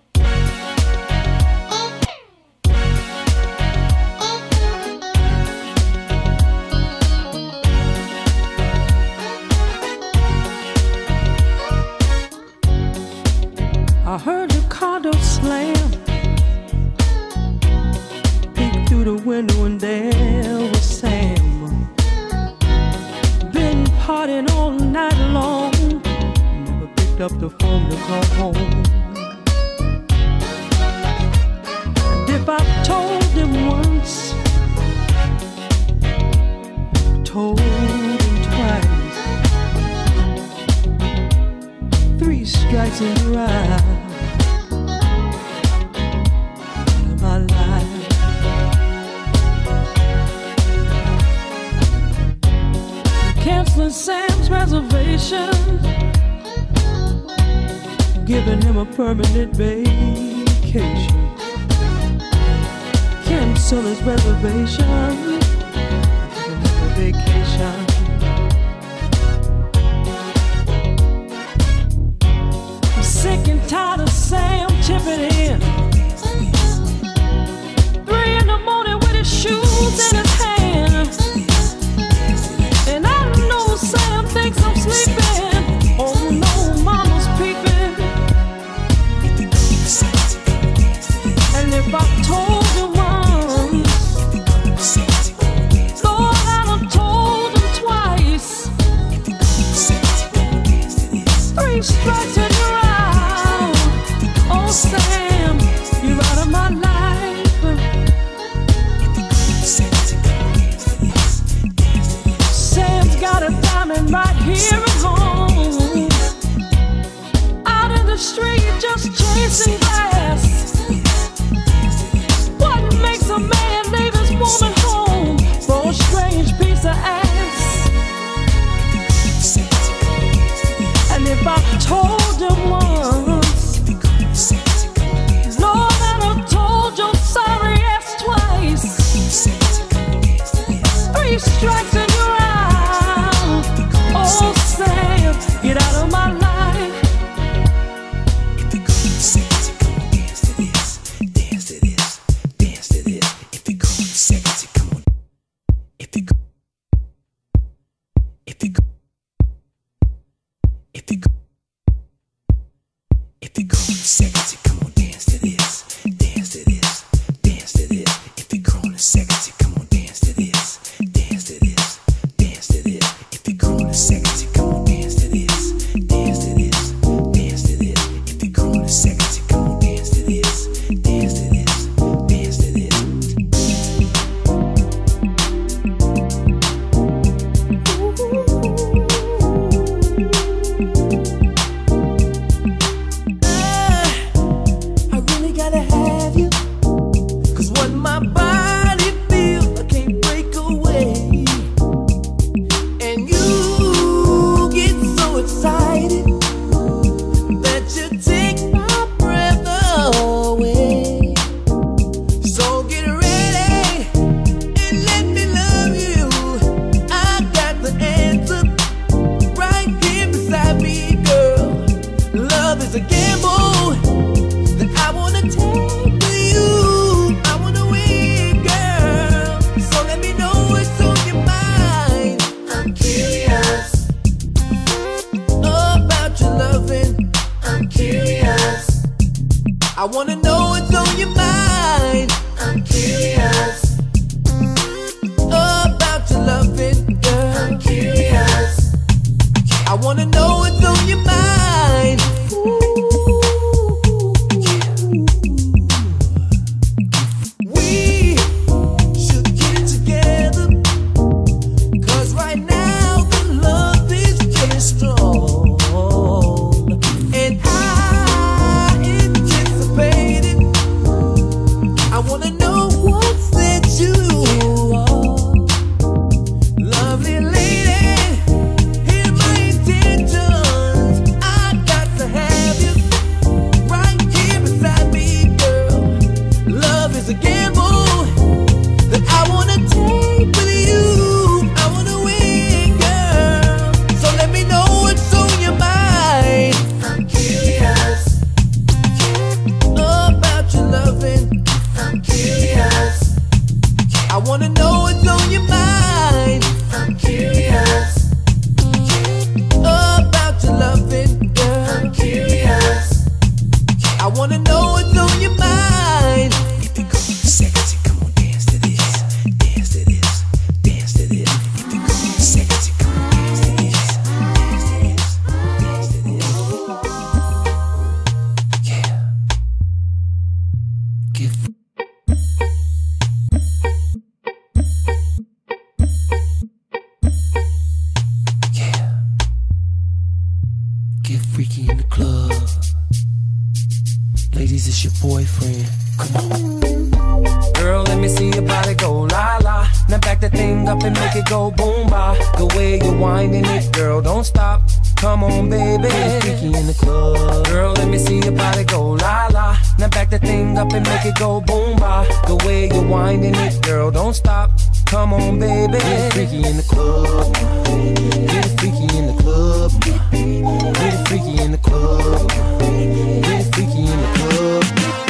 I heard the car door slam. Peeked through the window and there was Sam. Been partying all night long. Never picked up the phone to call home. And if I told him once, I told him twice. Three strikes and you're out of my life. Canceling Sam's reservation, giving him a permanent vacation. Cancel his reservation, giving him a vacation. Sick and tired of Sam chipping in. Three in the morning with his shoes in his hand. And I know Sam thinks I'm sleeping. Oh no, mama's peeping. And if I told you once, Lord, I'd have told him wanna know what's on your mind. I'm curious about your loving, girl. I'm curious. I wanna know what's on your mind. Ooh. We should get together, 'cause right now the love is feeling strong, and I anticipated. I wanna know what set you on. Lovely lady, hear my intentions. I got to have you right here beside me, girl. Love is a gamble that I wanna take with you. I wanna win, girl. So let me know what's on your mind. I'm curious about your loving. I'm curious. I wanna know what's on your mind. I'm curious about your loving, girl. I'm curious. I wanna know what's on your mind. If you go sexy, come on, dance to this, dance to this, dance to this. If you go sexy, come on, dance to this, dance to this, dance to this. Yeah. Give. Yeah. Get freaky in the club. Ladies, it's your boyfriend. Come on. Girl, let me see your body go la la. Now back that thing up and make it go boom ba. The way you're winding it, girl, don't stop. Come on, baby. Get freaky in the club. Girl, let me see your body go la la. Now back that thing up and make it go boom ba. The way you're winding it, girl, don't stop. Come on, baby. Get freaky in the club. Get freaky in the club. Get freaky in the club. Get freaky in the club.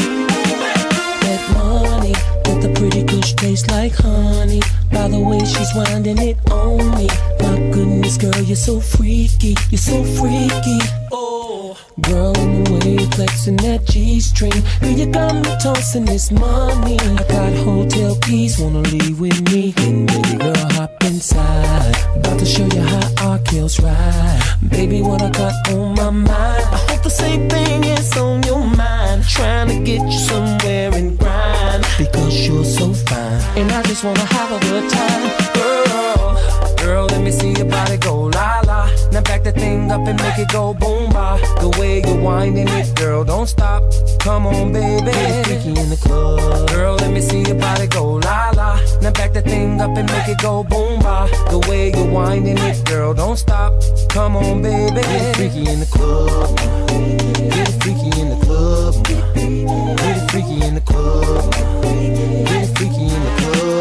That money, got the pretty kush taste like honey. By the way she's winding it on me. My goodness, girl, you're so freaky. You're so freaky. Oh, girl, in the way you're flexing that G-string. Girl, you got me tossing this money. I got hotel keys, wanna leave with me. And baby girl, hop inside. About to show you how our kills ride. Baby, what I got on my mind, I hope the same thing is on your mind. Trying to get you somewhere and grind, because you're so fine. And I just wanna have a good time. Girl, girl, let me see your body go la la. Now back that thing up and make it go boom ba. The way you're winding it, girl, don't stop. Come on, baby. Get freaky in the club. Girl, let me see your body go la la. Now back that thing up and make it go boom ba. The way you're winding it, girl, don't stop. Come on, baby. Get freaky in the club. Get freaky in the club. Get freaky in the club. Get freaky in the club.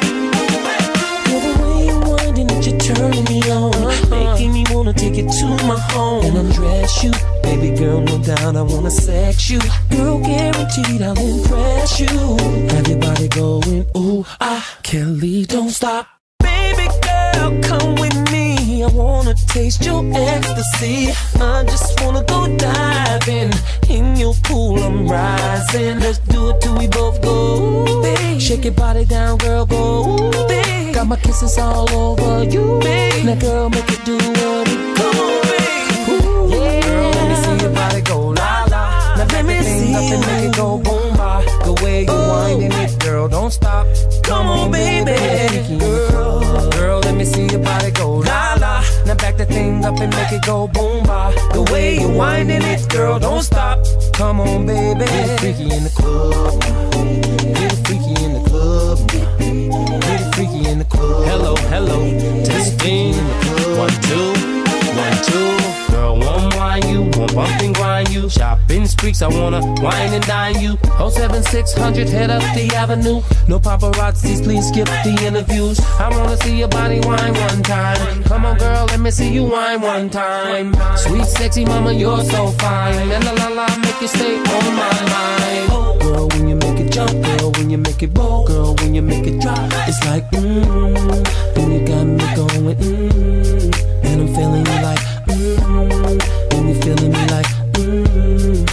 Girl, the way you're winding it, you're turning me on, making me wanna take it to my home and undress you. Baby girl, no doubt I wanna sex you. Girl, guaranteed I'll impress you. Have your body going, ooh, ah, Kelly, don't stop. Baby girl, come with me. I wanna taste your ecstasy. I just wanna go diving in your pool. I'm rising. Let's do it till we both go. Babe, shake your body down, girl, go. Babe, got my kisses all over you. Babe, now girl, make it do what it go. Ooh, yeah. Girl, let me see your body go la la. Now let me see up and make it go boom ba. The way you're winding it, girl, don't stop. Come on, baby. Girl, girl, let me see your body go la la. Now back that thing up and make it go boom ba. The way you're winding it, girl, don't stop. Come on, baby. Get freaky in the club. Get freaky in the club. Get freaky in the club. Hello, hello, testing. One, two, one, two. Girl, one wine you, one bump and grind you. Shopping streaks, I wanna wine and dine you. oh seven six hundred, head up the avenue. No paparazzis, please skip the interviews. I wanna see your body wine one time. Come on, girl, let me see you wine one time. Sweet, sexy mama, you're so fine. And la la la, make you stay on my mind. Girl, when you make it jump, girl, when you make it roll, girl, when you make it drop, it's like mmm, and you got me going mmm, and I'm feeling you like mmm, and you feeling me like mmm. Girl,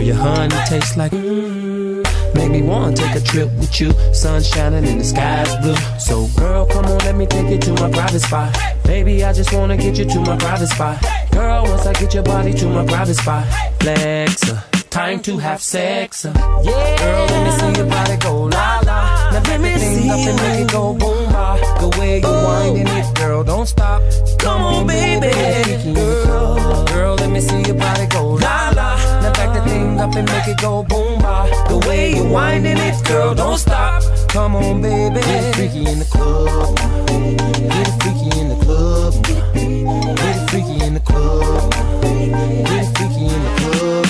your honey tastes like mmm. Make me wanna take a trip with you. Sun shining and the sky's blue. So girl, come on, let me take you to my private spot. Baby, I just wanna get you to my private spot. Girl, once I get your body to my private spot. Flexa, time to have sex. Yeah. Girl, let me see your body go la la. Now let me see up and make it go boom ba. The way you winding it, girl, don't stop. Come on, baby. Girl, girl, let me see your body go la la. Now back the thing up and make it go boom ba. The way you winding it, girl, don't stop. Come on, baby. Get freaky in the club. Get it freaky in the club. Get it freaky in the club. Get it freaky in the club.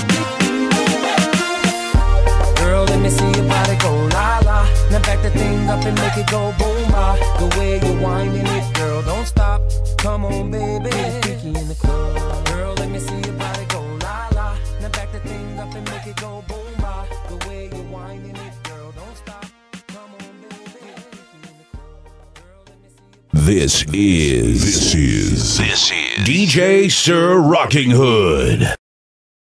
Girl, let me see your body go la la. Now back the thing up and make it go boom ba. The way you're winding it, girl, don't stop. Come on, baby. Get freaky in the club. Girl, let me see your body go la la. Now back the thing up and make it go boom ba. The way you're winding it, girl, don't stop. Come on, baby. Get freaky in the club. Girl, let me see your This is, this is, this is D J Sir Rockinghood.